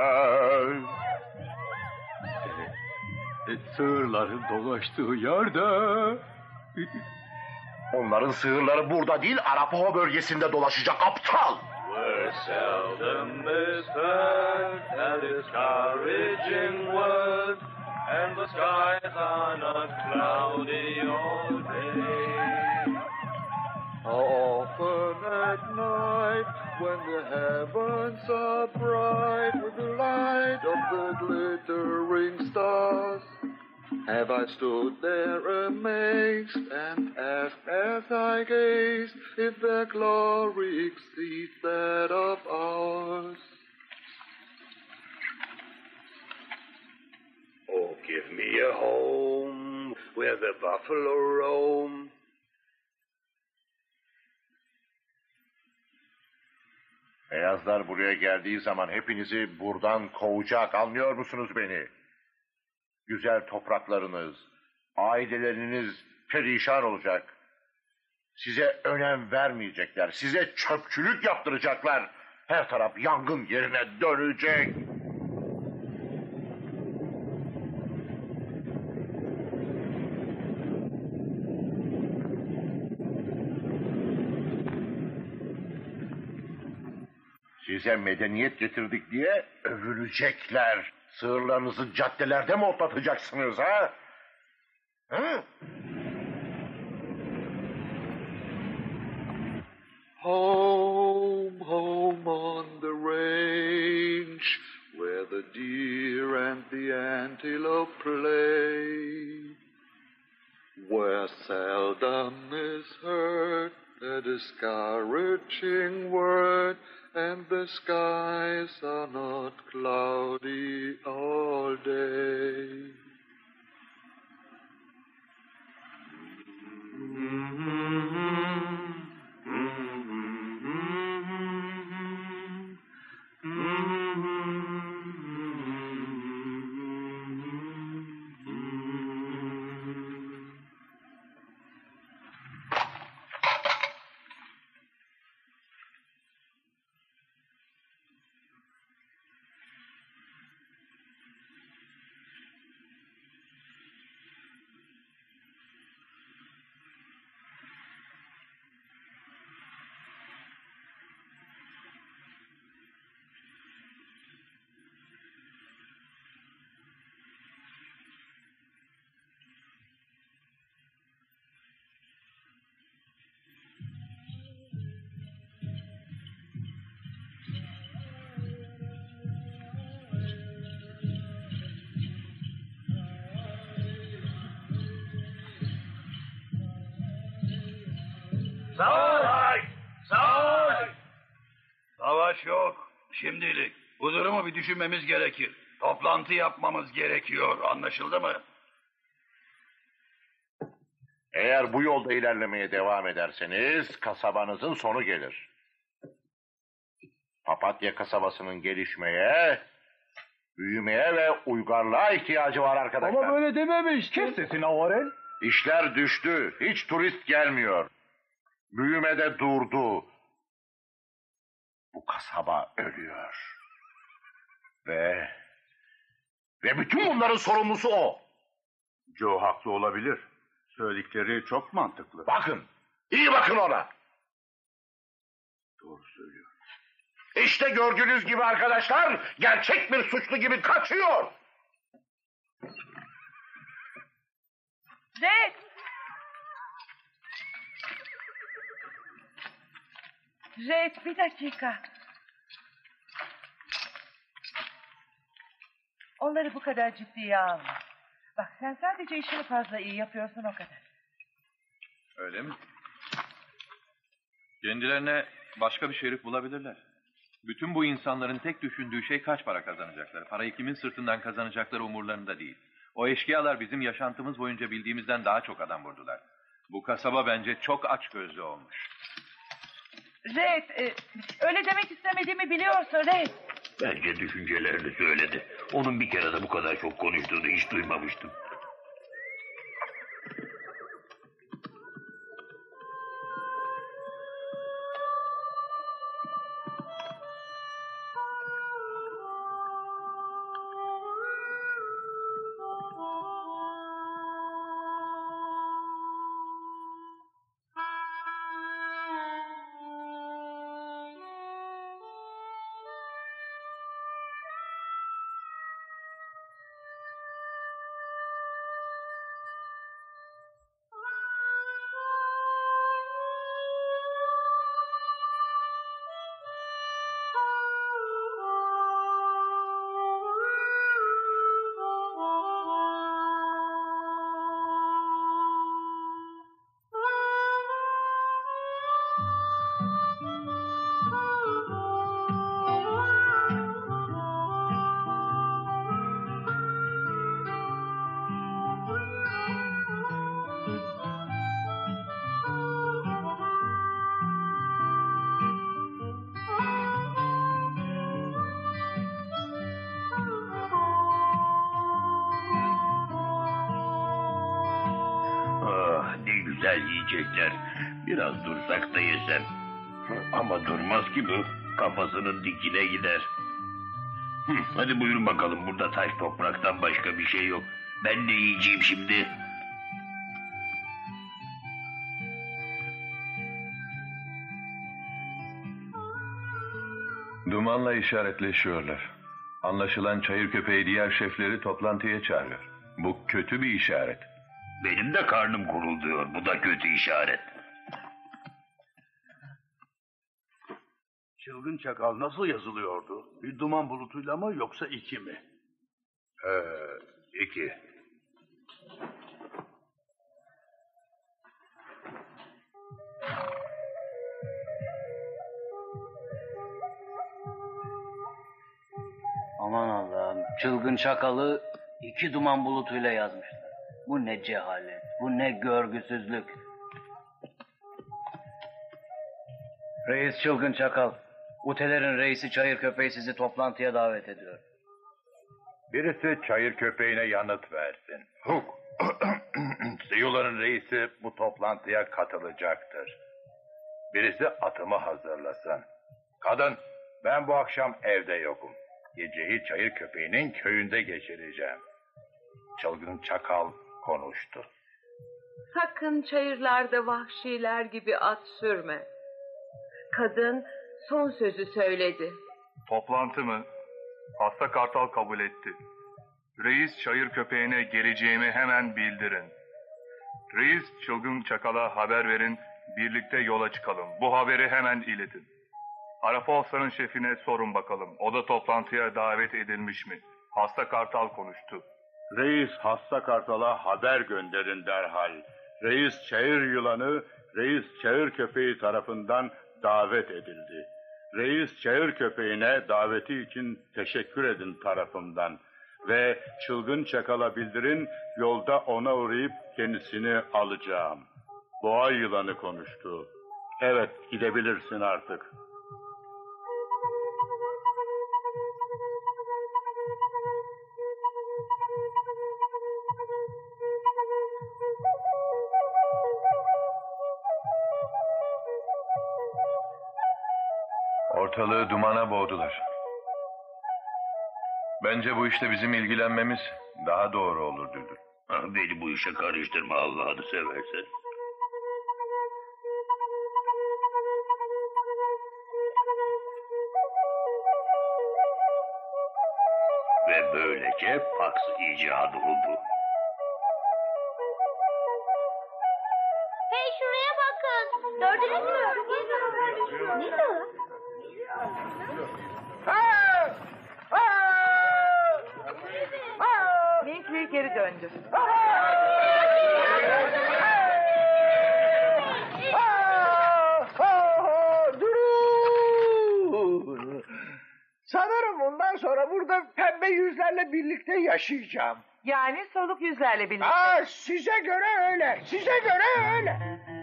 Sığırların dolaştığı yerde. Onların sığırları burada değil, Arapaho bölgesinde dolaşacak aptal. We're seldom misheard, and discouraging word, and the skies are not cloudy all day. How often at night, when the heavens are bright with the light of the glittering stars, have I stood there amazed and asked as I gazed if their glory exceeds that of ours? Oh, give me a home where the buffalo roam. Beyazlar buraya geldiği zaman hepinizi buradan kovacak, anlıyor musunuz beni? Güzel topraklarınız, aileleriniz perişan olacak. Size önem vermeyecekler, size çöpçülük yaptıracaklar. Her taraf yangın yerine dönecek. Size medeniyet getirdik diye övülecekler. Sığırlarınızı caddelerde mi otlatacaksınız ha? Hı? Home, home on the range, where where the deer and the antelope play, where seldom is heard a discouraging word, and the skies are not cloudy all day. Savaş! Savaş! Savaş yok. Şimdilik. Bu durumu bir düşünmemiz gerekir. Toplantı yapmamız gerekiyor. Anlaşıldı mı? Eğer bu yolda ilerlemeye devam ederseniz kasabanızın sonu gelir. Papatya kasabasının gelişmeye, büyümeye ve uygarlığa ihtiyacı var arkadaşlar. Ama böyle dememiştin. Kes sesini Avarel. İşler düştü. Hiç turist gelmiyor. Büyümede durdu. Bu kasaba ölüyor. Ve bütün bunların sorumlusu o. Joe haklı olabilir. Söyledikleri çok mantıklı. Bakın. İyi bakın ona. Doğru söylüyor. İşte gördüğünüz gibi arkadaşlar, gerçek bir suçlu gibi kaçıyor. Red! Red, bir dakika. Onları bu kadar ciddiye alma. Bak sen sadece işini fazla iyi yapıyorsun o kadar. Öyle mi? Kendilerine başka bir şerif bulabilirler. Bütün bu insanların tek düşündüğü şey kaç para kazanacakları. Parayı kimin sırtından kazanacakları umurlarında değil. O eşkıyalar bizim yaşantımız boyunca bildiğimizden daha çok adam vurdular. Bu kasaba bence çok açgözlü olmuş. Red, öyle demek istemediğimi biliyorsun Red. Bence düşüncelerini söyledi. Onun bir kere de bu kadar çok konuştuğunu hiç duymamıştım. Güzel yiyecekler. Biraz dursak da yesem. Ama durmaz ki bu. Kafasının dikine gider. Hadi buyurun bakalım. Burada taş topraktan başka bir şey yok. Ben ne yiyeceğim şimdi? Dumanla işaretleşiyorlar. Anlaşılan çayır köpeği diğer şefleri toplantıya çağırıyor. Bu kötü bir işaret. Benim de karnım gurulduyor. Bu da kötü işaret. Çılgın Çakal nasıl yazılıyordu? Bir duman bulutuyla mı yoksa iki mi? İki. Aman Allah'ım, Çılgın Çakal'ı iki duman bulutuyla yazmışlar. Bu ne cehalet, bu ne görgüsüzlük. Reis Çılgın Çakal, Utelerin reisi Çayır Köpeği sizi toplantıya davet ediyor. Birisi Çayır Köpeğine yanıt versin. Huk. Siyuların reisi bu toplantıya katılacaktır. Birisi atımı hazırlasın. Kadın, ben bu akşam evde yokum. Geceyi Çayır Köpeğinin köyünde geçireceğim. Çılgın Çakal konuştu. Sakın çayırlarda vahşiler gibi at sürme. Kadın son sözü söyledi. Toplantı mı? Hasta Kartal kabul etti. Reis Çayır Köpeğine geleceğimi hemen bildirin. Reis Çılgın Çakal'a haber verin, birlikte yola çıkalım. Bu haberi hemen iletin. Arapolsa'nın şefine sorun bakalım. O da toplantıya davet edilmiş mi? Hasta Kartal konuştu. Reis Hasta Kartal'a haber gönderin derhal. Reis Çayır Yılanı, Reis Çayır Köpeği tarafından davet edildi. Reis Çayır Köpeğine daveti için teşekkür edin tarafımdan. Ve Çılgın Çakal'a bildirin, yolda ona uğrayıp kendisini alacağım. Boğa Yılanı konuştu. Evet, gidebilirsin artık. Ortalığı dumana boğdular. Bence bu işte bizim ilgilenmemiz daha doğru olur Düldül. Beni bu işe karıştırma Allah'ını seversen. Ve böylece Pax icadı oldu. Hey şuraya bakın. Gördünüz mü? Ne o? Winkley geri döndü. Durun! Sanırım bundan sonra burada pembe yüzlerle birlikte yaşayacağım. Yani soluk yüzlerle birlikte. Size göre öyle. Size göre öyle.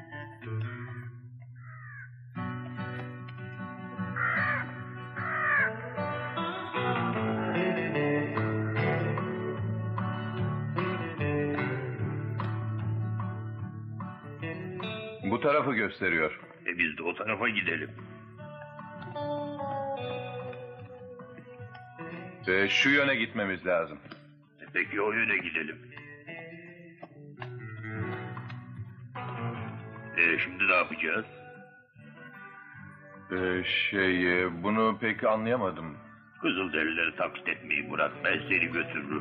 Bu tarafı gösteriyor. Biz de o tarafa gidelim. Şu yöne gitmemiz lazım. Peki o yöne gidelim. Şimdi ne yapacağız? Bunu pek anlayamadım. Kızılderilileri taklit etmeyi bırak, ben seni götürürüm.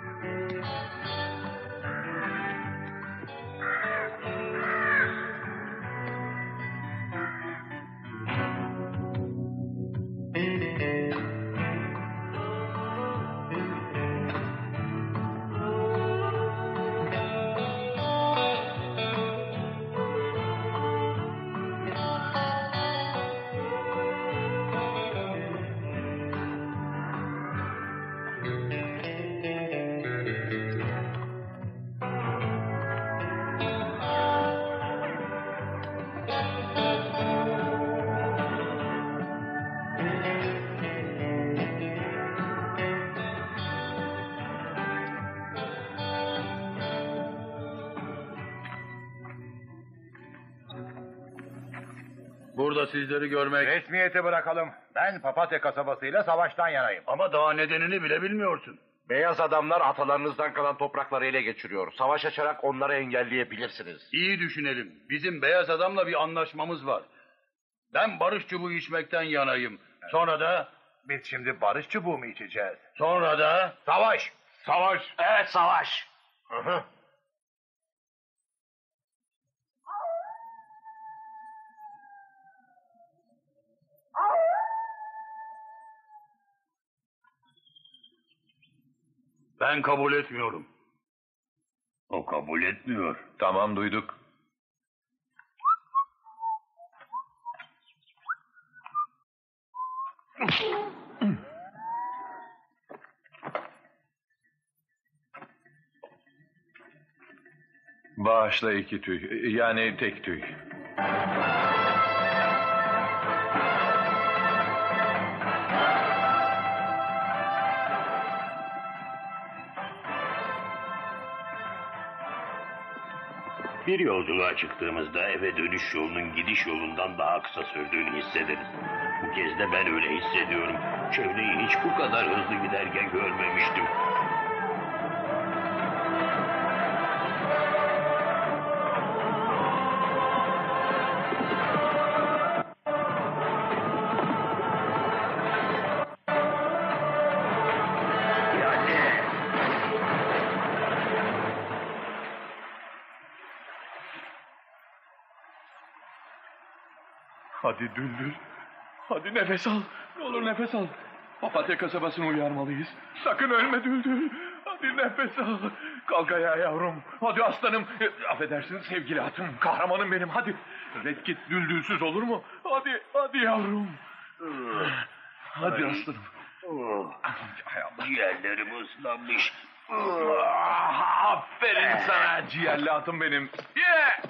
Burada sizleri görmek... Resmiyeti bırakalım. Ben Papatya kasabasıyla savaştan yanayım. Ama daha nedenini bile bilmiyorsun. Beyaz adamlar atalarınızdan kalan toprakları ele geçiriyor. Savaş açarak onları engelleyebilirsiniz. İyi düşünelim. Bizim beyaz adamla bir anlaşmamız var. Ben barış çubuğu içmekten yanayım. Sonra da... Biz şimdi barış çubuğu mu içeceğiz? Sonra da... Savaş! Savaş! Evet, savaş! Hı. Ben kabul etmiyorum. O kabul etmiyor. Tamam, duyduk. Bağışla 2 tüy. Yani tek tüy. Bir yolculuğa çıktığımızda eve dönüş yolunun gidiş yolundan daha kısa sürdüğünü hissederiz. Bu kez de ben öyle hissediyorum. Çevreyi hiç bu kadar hızlı giderken görmemiştim. Hadi Düldül. Hadi nefes al. Ne olur nefes al. Papatya kasabasını uyarmalıyız. Sakın ölme Düldül. Hadi nefes al. Kalk ayağa yavrum. Hadi aslanım. Affedersin sevgili atım. Kahramanım benim. Hadi. Redkit Düldülsüz olur mu? Hadi yavrum. Hadi aslanım. Ciğerlerim ıslanmış. Aferin sana ciğerli atım benim. Yeah!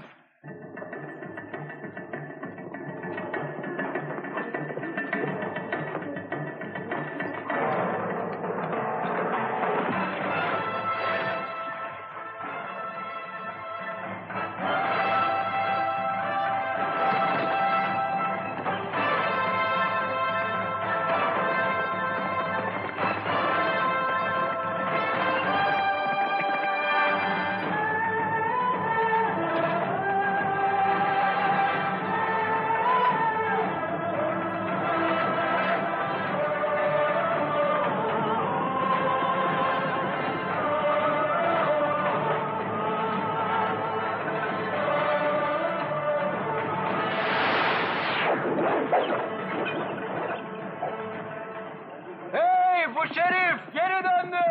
Hey, bu şerif geri döndü.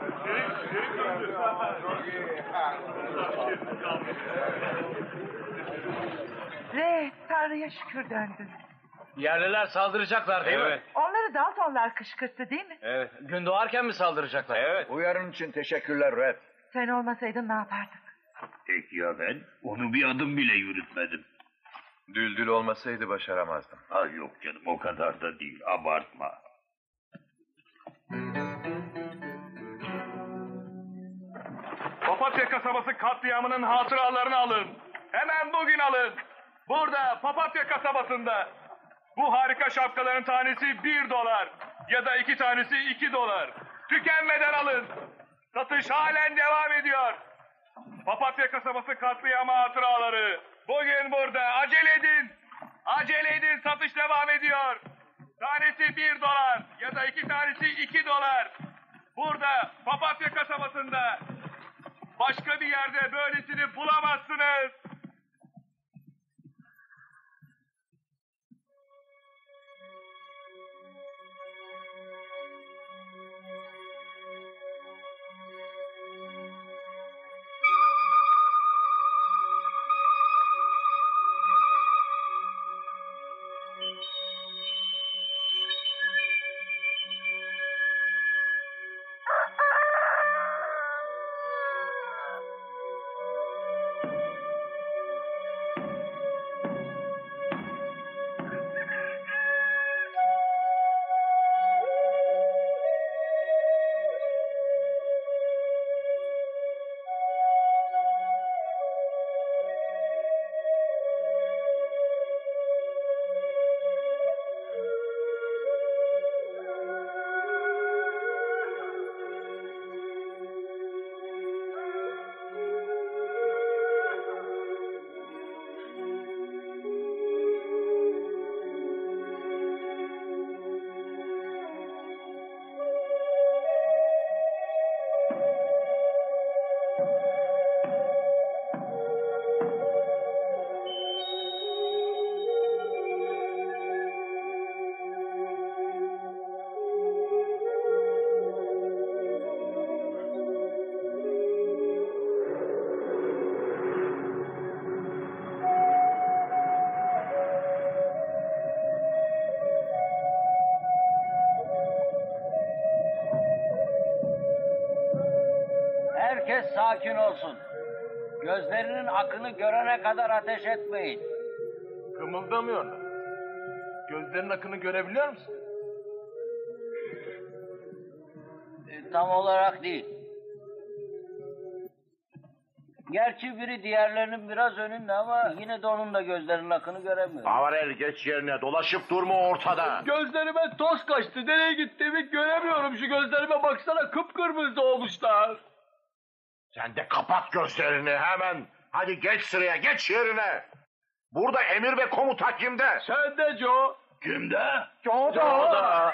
Tanrı'ya şükür döndün. Yerliler saldıracaklar değil mi? Onları Daltonlar kışkırttı değil mi? Evet. Gün doğarken mi saldıracaklar? Evet. Uyarın için teşekkürler Red. Sen olmasaydın ne yapardık? Peki ya ben? Onu bir adım bile yürütmedim. Düldül olmasaydı başaramazdım. Ay yok canım o kadar da değil. Abartma. Papatya kasabası katliamının hatıralarını alın. Hemen bugün alın. Burada Papatya kasabasında. Bu harika şapkaların tanesi $1 ya da 2 tanesi $2. Tükenmeden alın. Satış halen devam ediyor. Papatya kasabası katliamı hatıraları. Bugün burada. Acele edin. Acele edin. Satış devam ediyor. Tanesi $1 ya da 2 tanesi $2. Burada Papatya kasabasında. Başka bir yerde böylesini bulamazsınız. sakin olsun. Gözlerinin akını görene kadar ateş etmeyin. Kımıldamıyorlar. Gözlerinin akını görebiliyor musun? Tam olarak değil. Gerçi biri diğerlerinin biraz önünde ama yine de onun da gözlerinin akını göremiyorum. Avarel geç yerine, dolaşıp durma ortada. Gözlerime toz kaçtı. Nereye gittiğimi göremiyorum. Şu gözlerime baksana, kıpkırmızı olmuşlar. Sen de kapat gözlerini hemen. Hadi geç sıraya, geç yerine. Burada emir ve komuta kimde? Sende Joe. Kimde? Joe'da.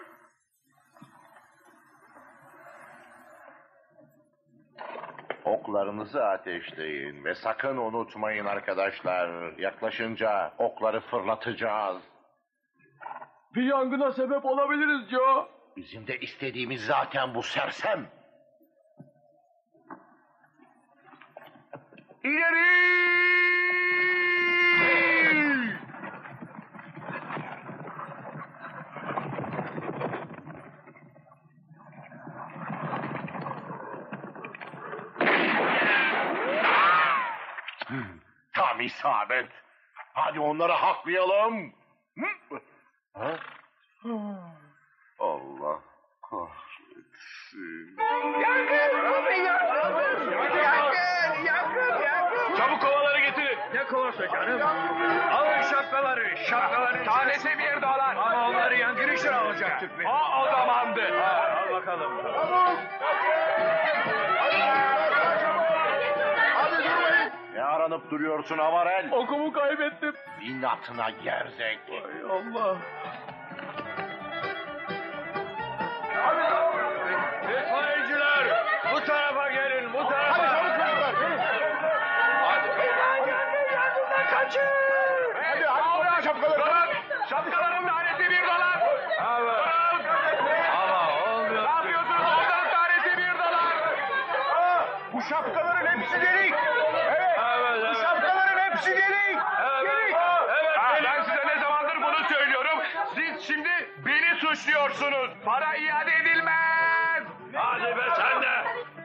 Oklarınızı ateşleyin ve sakın unutmayın arkadaşlar. Yaklaşınca okları fırlatacağız. Bir yangına sebep olabiliriz Joe. Bizim de istediğimiz zaten bu sersem. İleri! Tam isabet. Hadi onları haklayalım. Ha? Allah kahretsin. Yangın! Çabuk kovaları getirin. Ne kovası canım? Alın şapkaları, şapkaları. Tanesi $1. Ama onları yangın için alacaktık. O zamandı. Al bakalım. Ne aranıp duruyorsun Avarel? Okumu kaybettim. İnatına gerzek. Ay Allah. İtfaiyeciler, bu tarafa gelin, bu tarafa. Hadi çabuk çocuklar. Hadi. Yangından kaçın. Hadi al şapkaları. Durun, şapkaların tanesi $1. Evet. Ama olmuyor. Ne yapıyorsunuz? Onların tanesi $1. Bu şapkaların hepsi delik. Evet. Bu şapkaların hepsi delik. Evet. Ben size ne zamandır bunu söylüyorum. Siz şimdi beni suçluyorsunuz. Para iade edilmez. Hadi be sen de.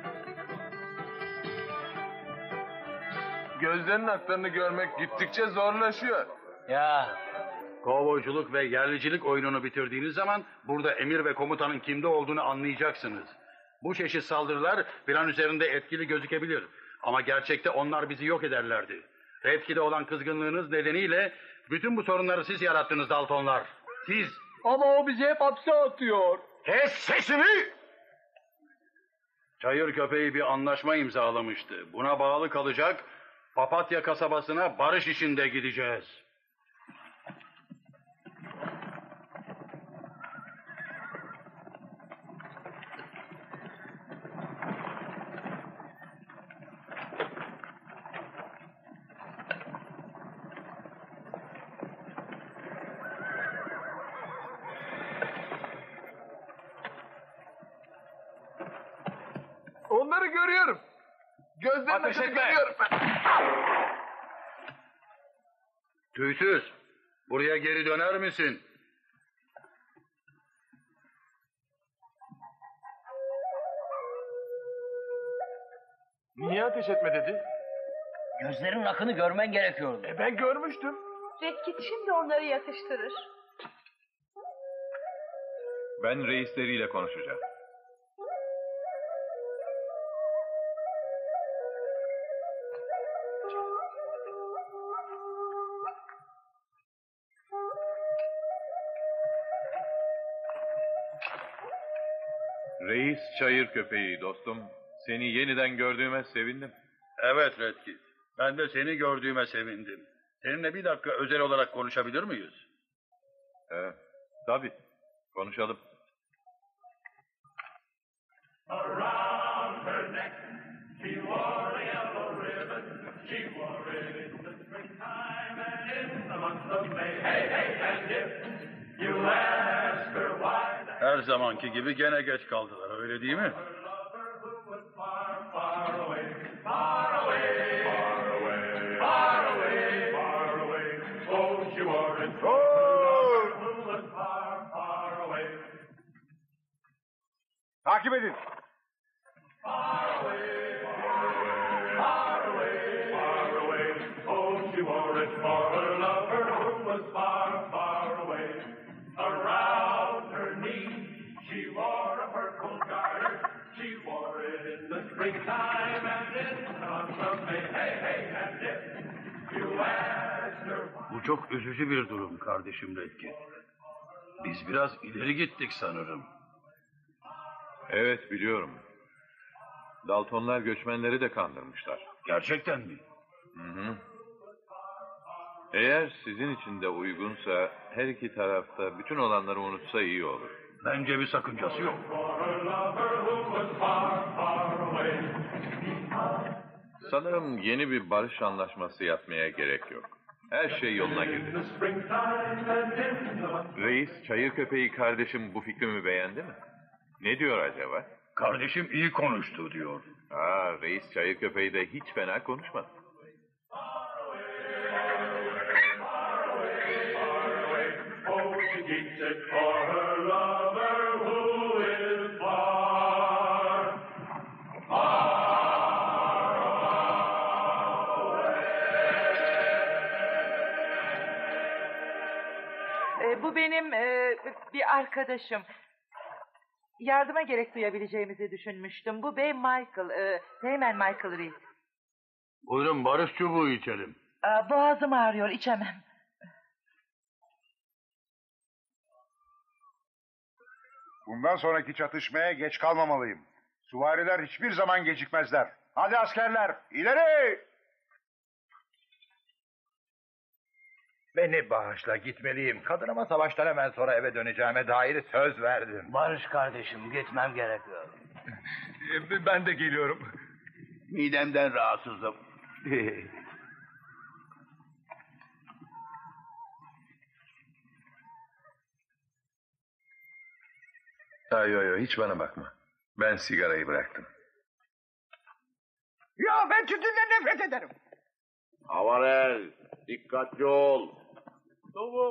Gözlerinin aklarını görmek gittikçe zorlaşıyor. Ya. Kovboyculuk ve yerlicilik oyununu bitirdiğiniz zaman burada emir ve komutanın kimde olduğunu anlayacaksınız. Bu çeşit saldırılar plan üzerinde etkili gözükebilir. Ama gerçekte onlar bizi yok ederlerdi. Redkid'e olan kızgınlığınız nedeniyle bütün bu sorunları siz yarattınız Daltonlar. Siz. Ama o bizi hep hapse atıyor. Kes sesini! Çayır köpeği bir anlaşma imzalamıştı. Buna bağlı kalacak, Papatya kasabasına barış içinde gideceğiz. Onları görüyorum. Gözlerine görüyorum. Tüysüz, buraya geri döner misin? Niye ateş etme dedi? Gözlerinin akını görmen gerekiyordu. Ben görmüştüm. Redkit şimdi onları yatıştırır. Ben reisleriyle konuşacağım. Reis çayır köpeği dostum. Seni yeniden gördüğüme sevindim. Evet Redkid, ben de seni gördüğüme sevindim. Seninle bir dakika özel olarak konuşabilir miyiz? Tabii, konuşalım. Around her neck, she wore a yellow ribbon. She wore it in the springtime and in the month of May. Hey, hey, and if you ask her why, Her zamanki gibi gene geç kaldılar, öyle değil mi? far, far away, far away, far away, far away, far away. Oh, she wore it who was far, far away. Takip edin. Far away, wore it for her lover who was far, far away. Around her knee she wore a purple garter. She wore it in the springtime and in the May. Hey, hey, and if you asked her... Bu çok üzücü bir durum kardeşim Redkit. Biz biraz ileri gittik sanırım. Evet, biliyorum. Daltonlar göçmenleri de kandırmışlar. Gerçekten mi? Hı. Eğer sizin için de uygunsa her iki tarafta bütün olanları unutsa iyi olur. Bence bir sakıncası yok. Sanırım yeni bir barış anlaşması yapmaya gerek yok. Her şey yoluna girdi. Reis, çayır köpeği kardeşim bu fikrimi beğendi mi? Ne diyor acaba? Kardeşim iyi konuştu diyor. Reis çayır köpeği de hiç fena konuşmadı. Bu benim bir arkadaşım. Yardıma gerek duyabileceğimizi düşünmüştüm. Bu Bey Michael, Teğmen Michael Reed. Buyurun barış çubuğu içelim. Boğazım ağrıyor, içemem. Bundan sonraki çatışmaya geç kalmamalıyım. Süvariler hiçbir zaman gecikmezler. Hadi askerler, ileri! Beni bağışla, gitmeliyim. Kadınıma savaştan hemen sonra eve döneceğime dair söz verdim. Barış kardeşim, gitmem gerekiyor. Ben de geliyorum. Midemden rahatsızım. Yo, hiç bana bakma. Ben sigarayı bıraktım. Ya ben tütünden nefret ederim. Avarel, dikkatli ol. Tamam.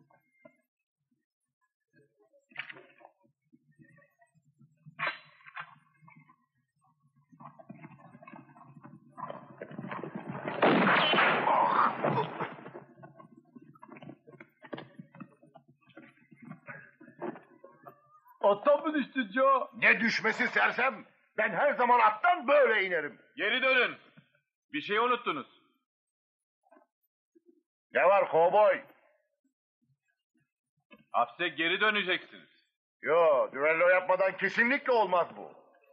Attan mı düştün Joe? Ne düşmesi sersem? Ben her zaman attan böyle inerim. Geri dönün. Bir şey unuttunuz. Ne var kovboy? Hapse geri döneceksiniz. Yo, düello yapmadan kesinlikle olmaz bu.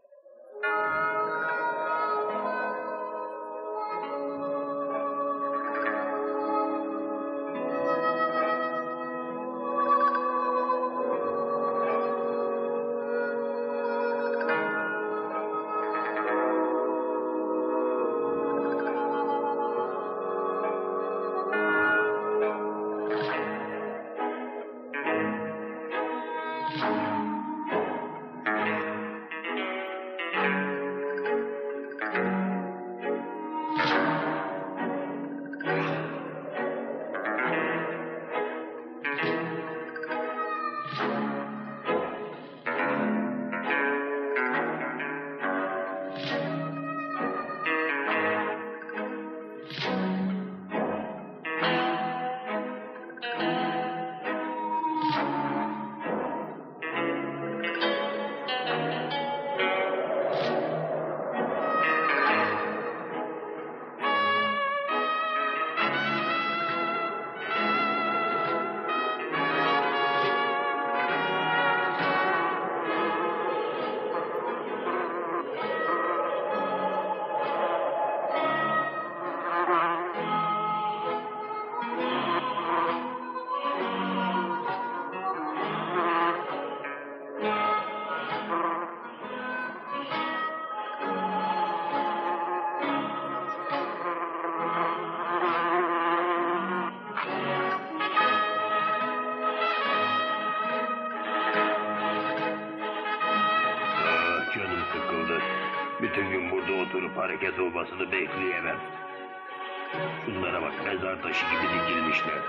Bütün gün burada oturup hareket olmasını bekleyemem. Şunlara bak, mezar taşı gibi dikilmişler.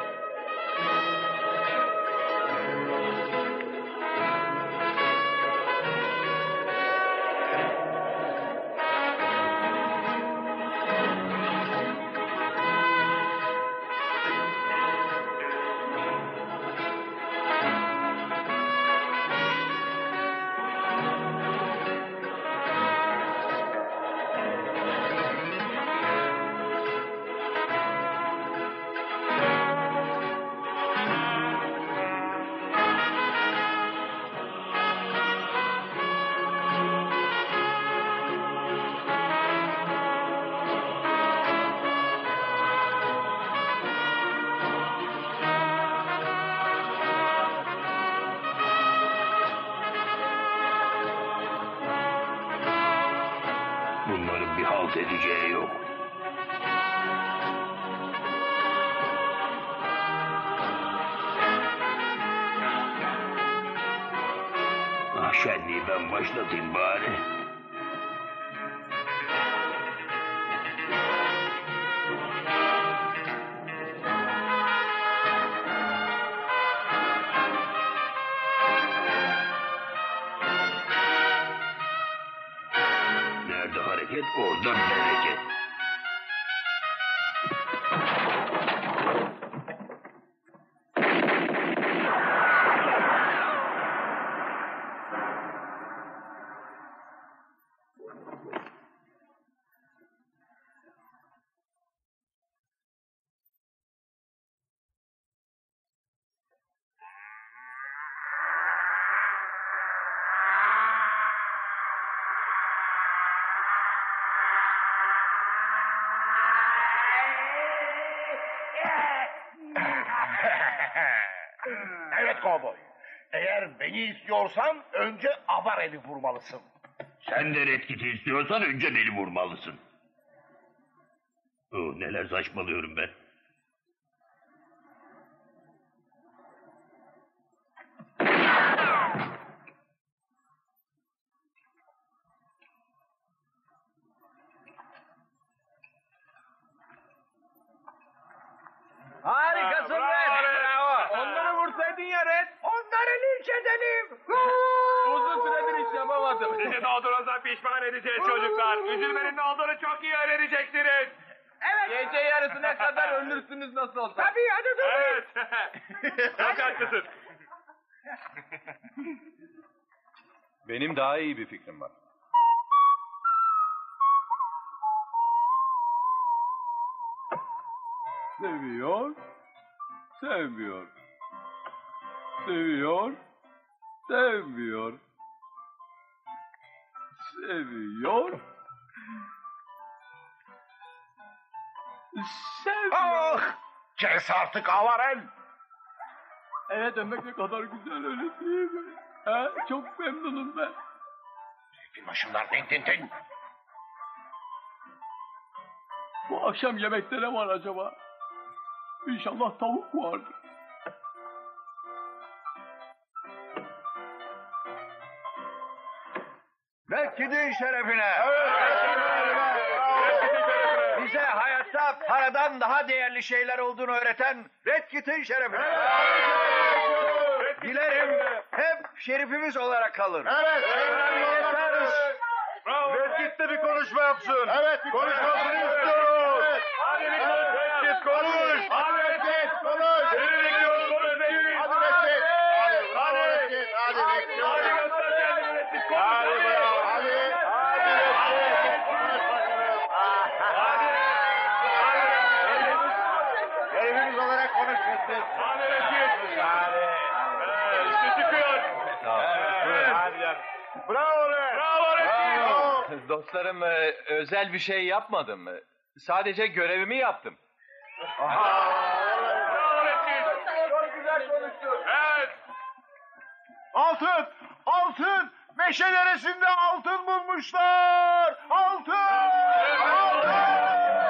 halt edeceği yok. Şenliği ben başlatayım bari. Nerede hareket, orada bereket. Evet kovboy. Eğer beni istiyorsan önce Avarel'i vurmalısın. Sen de Red Kit'i istiyorsan önce beni vurmalısın. Oh, neler saçmalıyorum ben. Harikasın Red. Bravo. Onları vursaydın ya Red. Onları linç edelim. Uzun süredir hiç yapamadım. Sizi doğduğunuza pişman edeceğiz çocuklar. Üzülmenin ne olduğunu çok iyi öğreneceksiniz. Evet. Gece yarısına kadar ölürsünüz nasıl olsa. Tabii hadi dur. Evet. Çok haklısın. Benim daha iyi bir fikrim var. Seviyor, sevmiyor. Seviyor, sevmiyor. Seviyor, sevmiyor. Ah! Kes artık Avarel! Evet demek ne kadar güzel öyle değil mi? Ha, çok memnunum ben. Çekil başımdan Tintin. Bu akşam yemekte ne var acaba? İnşallah tavuk vardır. Red Kit'in şerefine. Bize hayatta paradan daha değerli şeyler olduğunu öğreten Red Kit'in şerefine. Dilerim hep şerifimiz olarak kalır. Evet. Red Kit de bir konuşma yapsın. Evet. Konuşmasını istiyoruz. Evet. Hadi bir konuş. Red Kit konuş. Hadi Red Kit konuş. Seni bekliyoruz konuş Red Kit. Hadi Red Kit. Hadi Red Kit. Hadi bekliyoruz. Hadi göster kendini Red Kit. Konuş. Hadi bravo. Hadi. Hadi Red Kit. Konuş bakalım. Hadi. Şerifimiz olarak konuş Red Kit. Hadi Red Kit. Hadi. İşte çıkıyor. Hadi canım. Bravo Red. Bravo Red Kit. Dostlarım, özel bir şey yapmadım. Sadece görevimi yaptım. Bravo Red Kit. Çok güzel konuştun. Evet. Altın! Altın! Meşe deresinde altın bulmuşlar! Altın! Altın!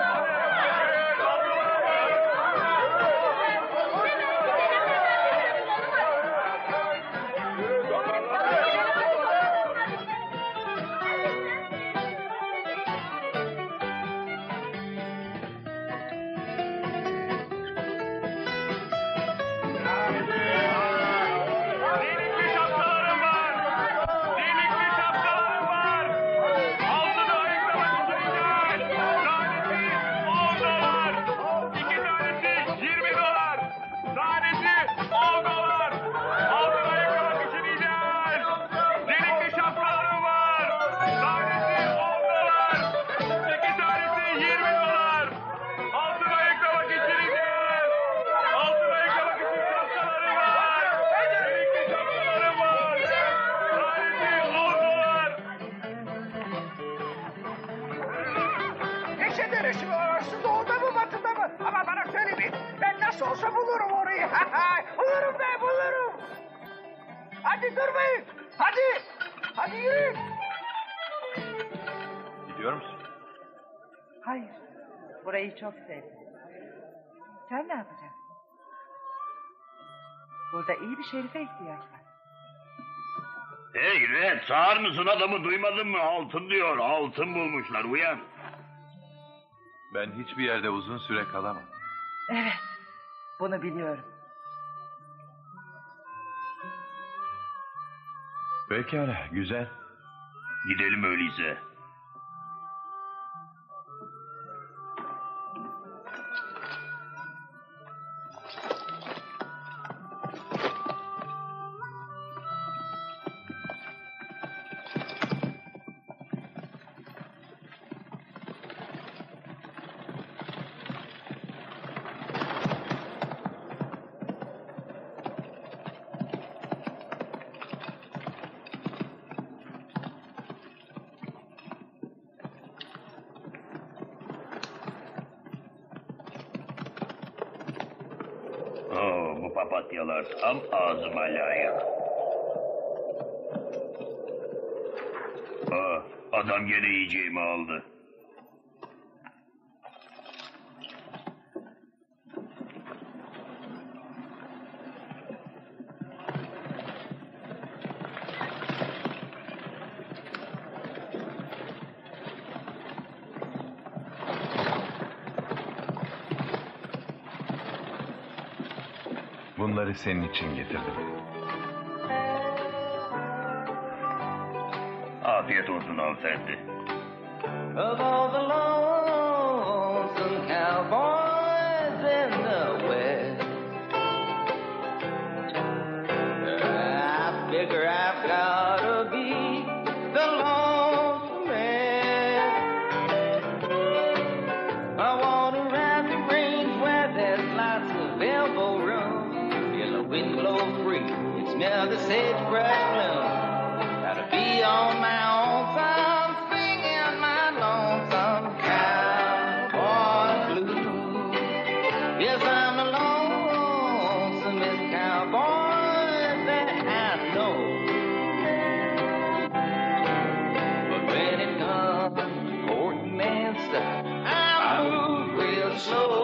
Delikli şapkalarım var. Delikli şapkalarım var. Altını ayıklamak için icat. Tanesi $10. 2 tanesi $20. Tanesi $10. Altını ayıklamak için icat. Delikli şapkalarım var. Tanesi $10. 8 tanesi $20. Altını ayıklamak için icat. Altını ayıklamak için şapkalarım var. Delikli şapkalarım var. Tanesi $10. Meşe deresi mi orası doğuda mı batıda mı? Ama bana söylemeyin. Ben nasıl olsa bulurum orayı. Bulurum be bulurum. Hadi durmayın. Hadi. Hadi yürüyün. Gidiyor musun? Hayır. Burayı çok sevdim. Sen ne yapacaksın? Burada iyi bir şerife ihtiyaç var. Hey Red, sağır mısın, adamı duymadın mı? Altın diyor, altın bulmuşlar, uyan. Ben hiçbir yerde uzun süre kalamam. Evet, bunu biliyorum. Pekala, güzel. Gidelim öyleyse. Bu papatyalar tam ağzıma layık. Adam gene yiyeceğimi aldı. Bunları senin için getirdim. Afiyet olsun hanımefendi. Of all the lonesome cowboys in the West, I figure I've gotta be the lonesomest. I wanna ride the range where there's lots of elbow room. Feel the wind blow free and smell the sagebrush bloom. Gotta be on my own time, singing my lonesome cowboy blues. Yes, I'm the lonesomest cowboy that I know. But when it comes to courting and stuff, I move real slow.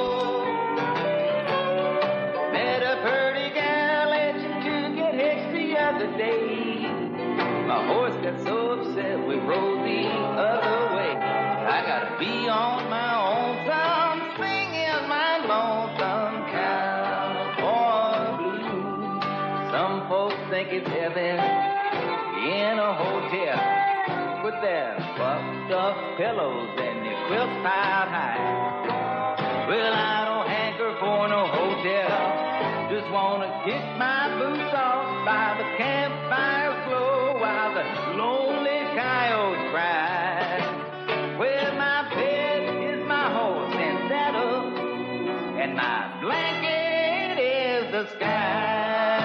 Met a pretty gal at Chattanooga the other day. My horse got so upset we rode the other way. I gotta be on my own time, singing my lonesome cowboy blues. Some folks think it's heaven in a hotel with their buffed up pillows and their quilts piled high. Well, I don't hanker for no hotel, just wanna kick my boots off by the campfire glow while the lonely coyotes cry. Well, my bed is my horse and saddle, and my blanket is the sky.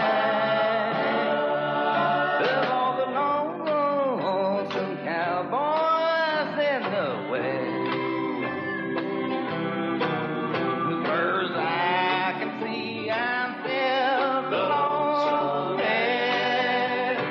Of all the lonesome cowboys in the West, with birds I can see, I'm still the loneliest.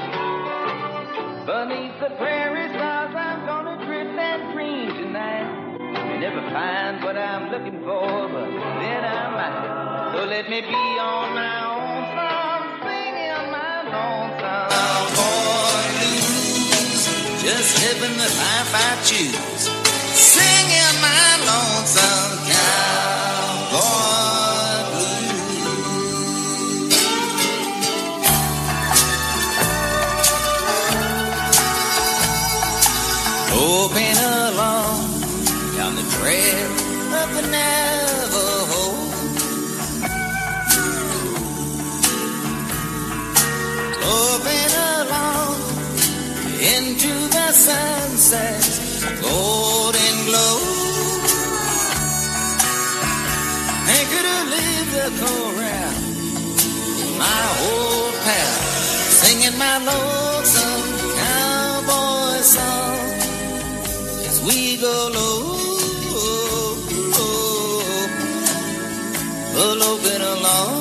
Beneath the prairie stars, I'm gonna drift and dream tonight. May never find what I'm looking for, but then I might. So let me be on my own song, singing my lonesome cowboy blues. Just living the life I choose, singing my lonesome cowboy blues. Hoping along down the trail of the Navajo, hoping along into the sunset's golden glow. They could have lived the corral, my old pal, singing my lonesome cowboy song. As we go low, loping along,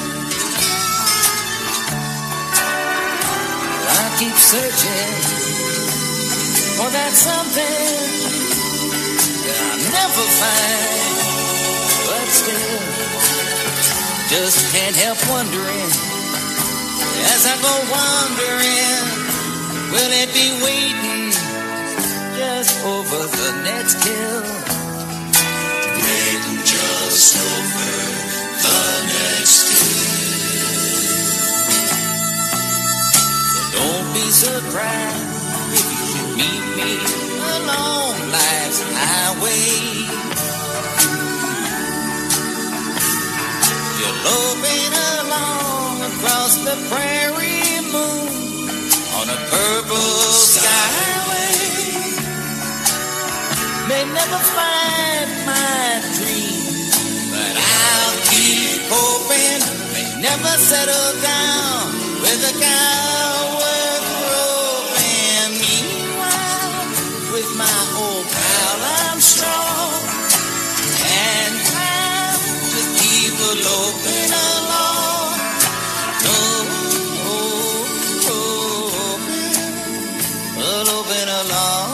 I keep searching for that something I'll never find. But still, just can't help wondering, as I go wandering, will it be waiting just over the next hill? Waiting just over the next hill. So don't be surprised if you should meet me along life's highway. You're loping along across the prairie moon on a purple skyway. May never find my dream, but I'll keep hoping. May never settle down with a cow worth roping. Meanwhile, with my old pal I'm strong, and I'll just keep loping along. Loping along.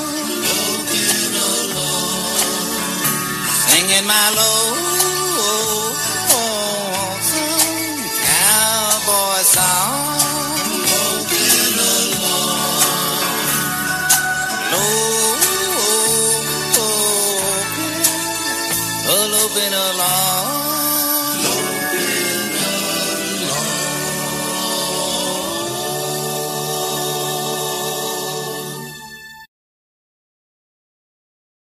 Singing my lonesome cowboy song. Loping along. Loping along.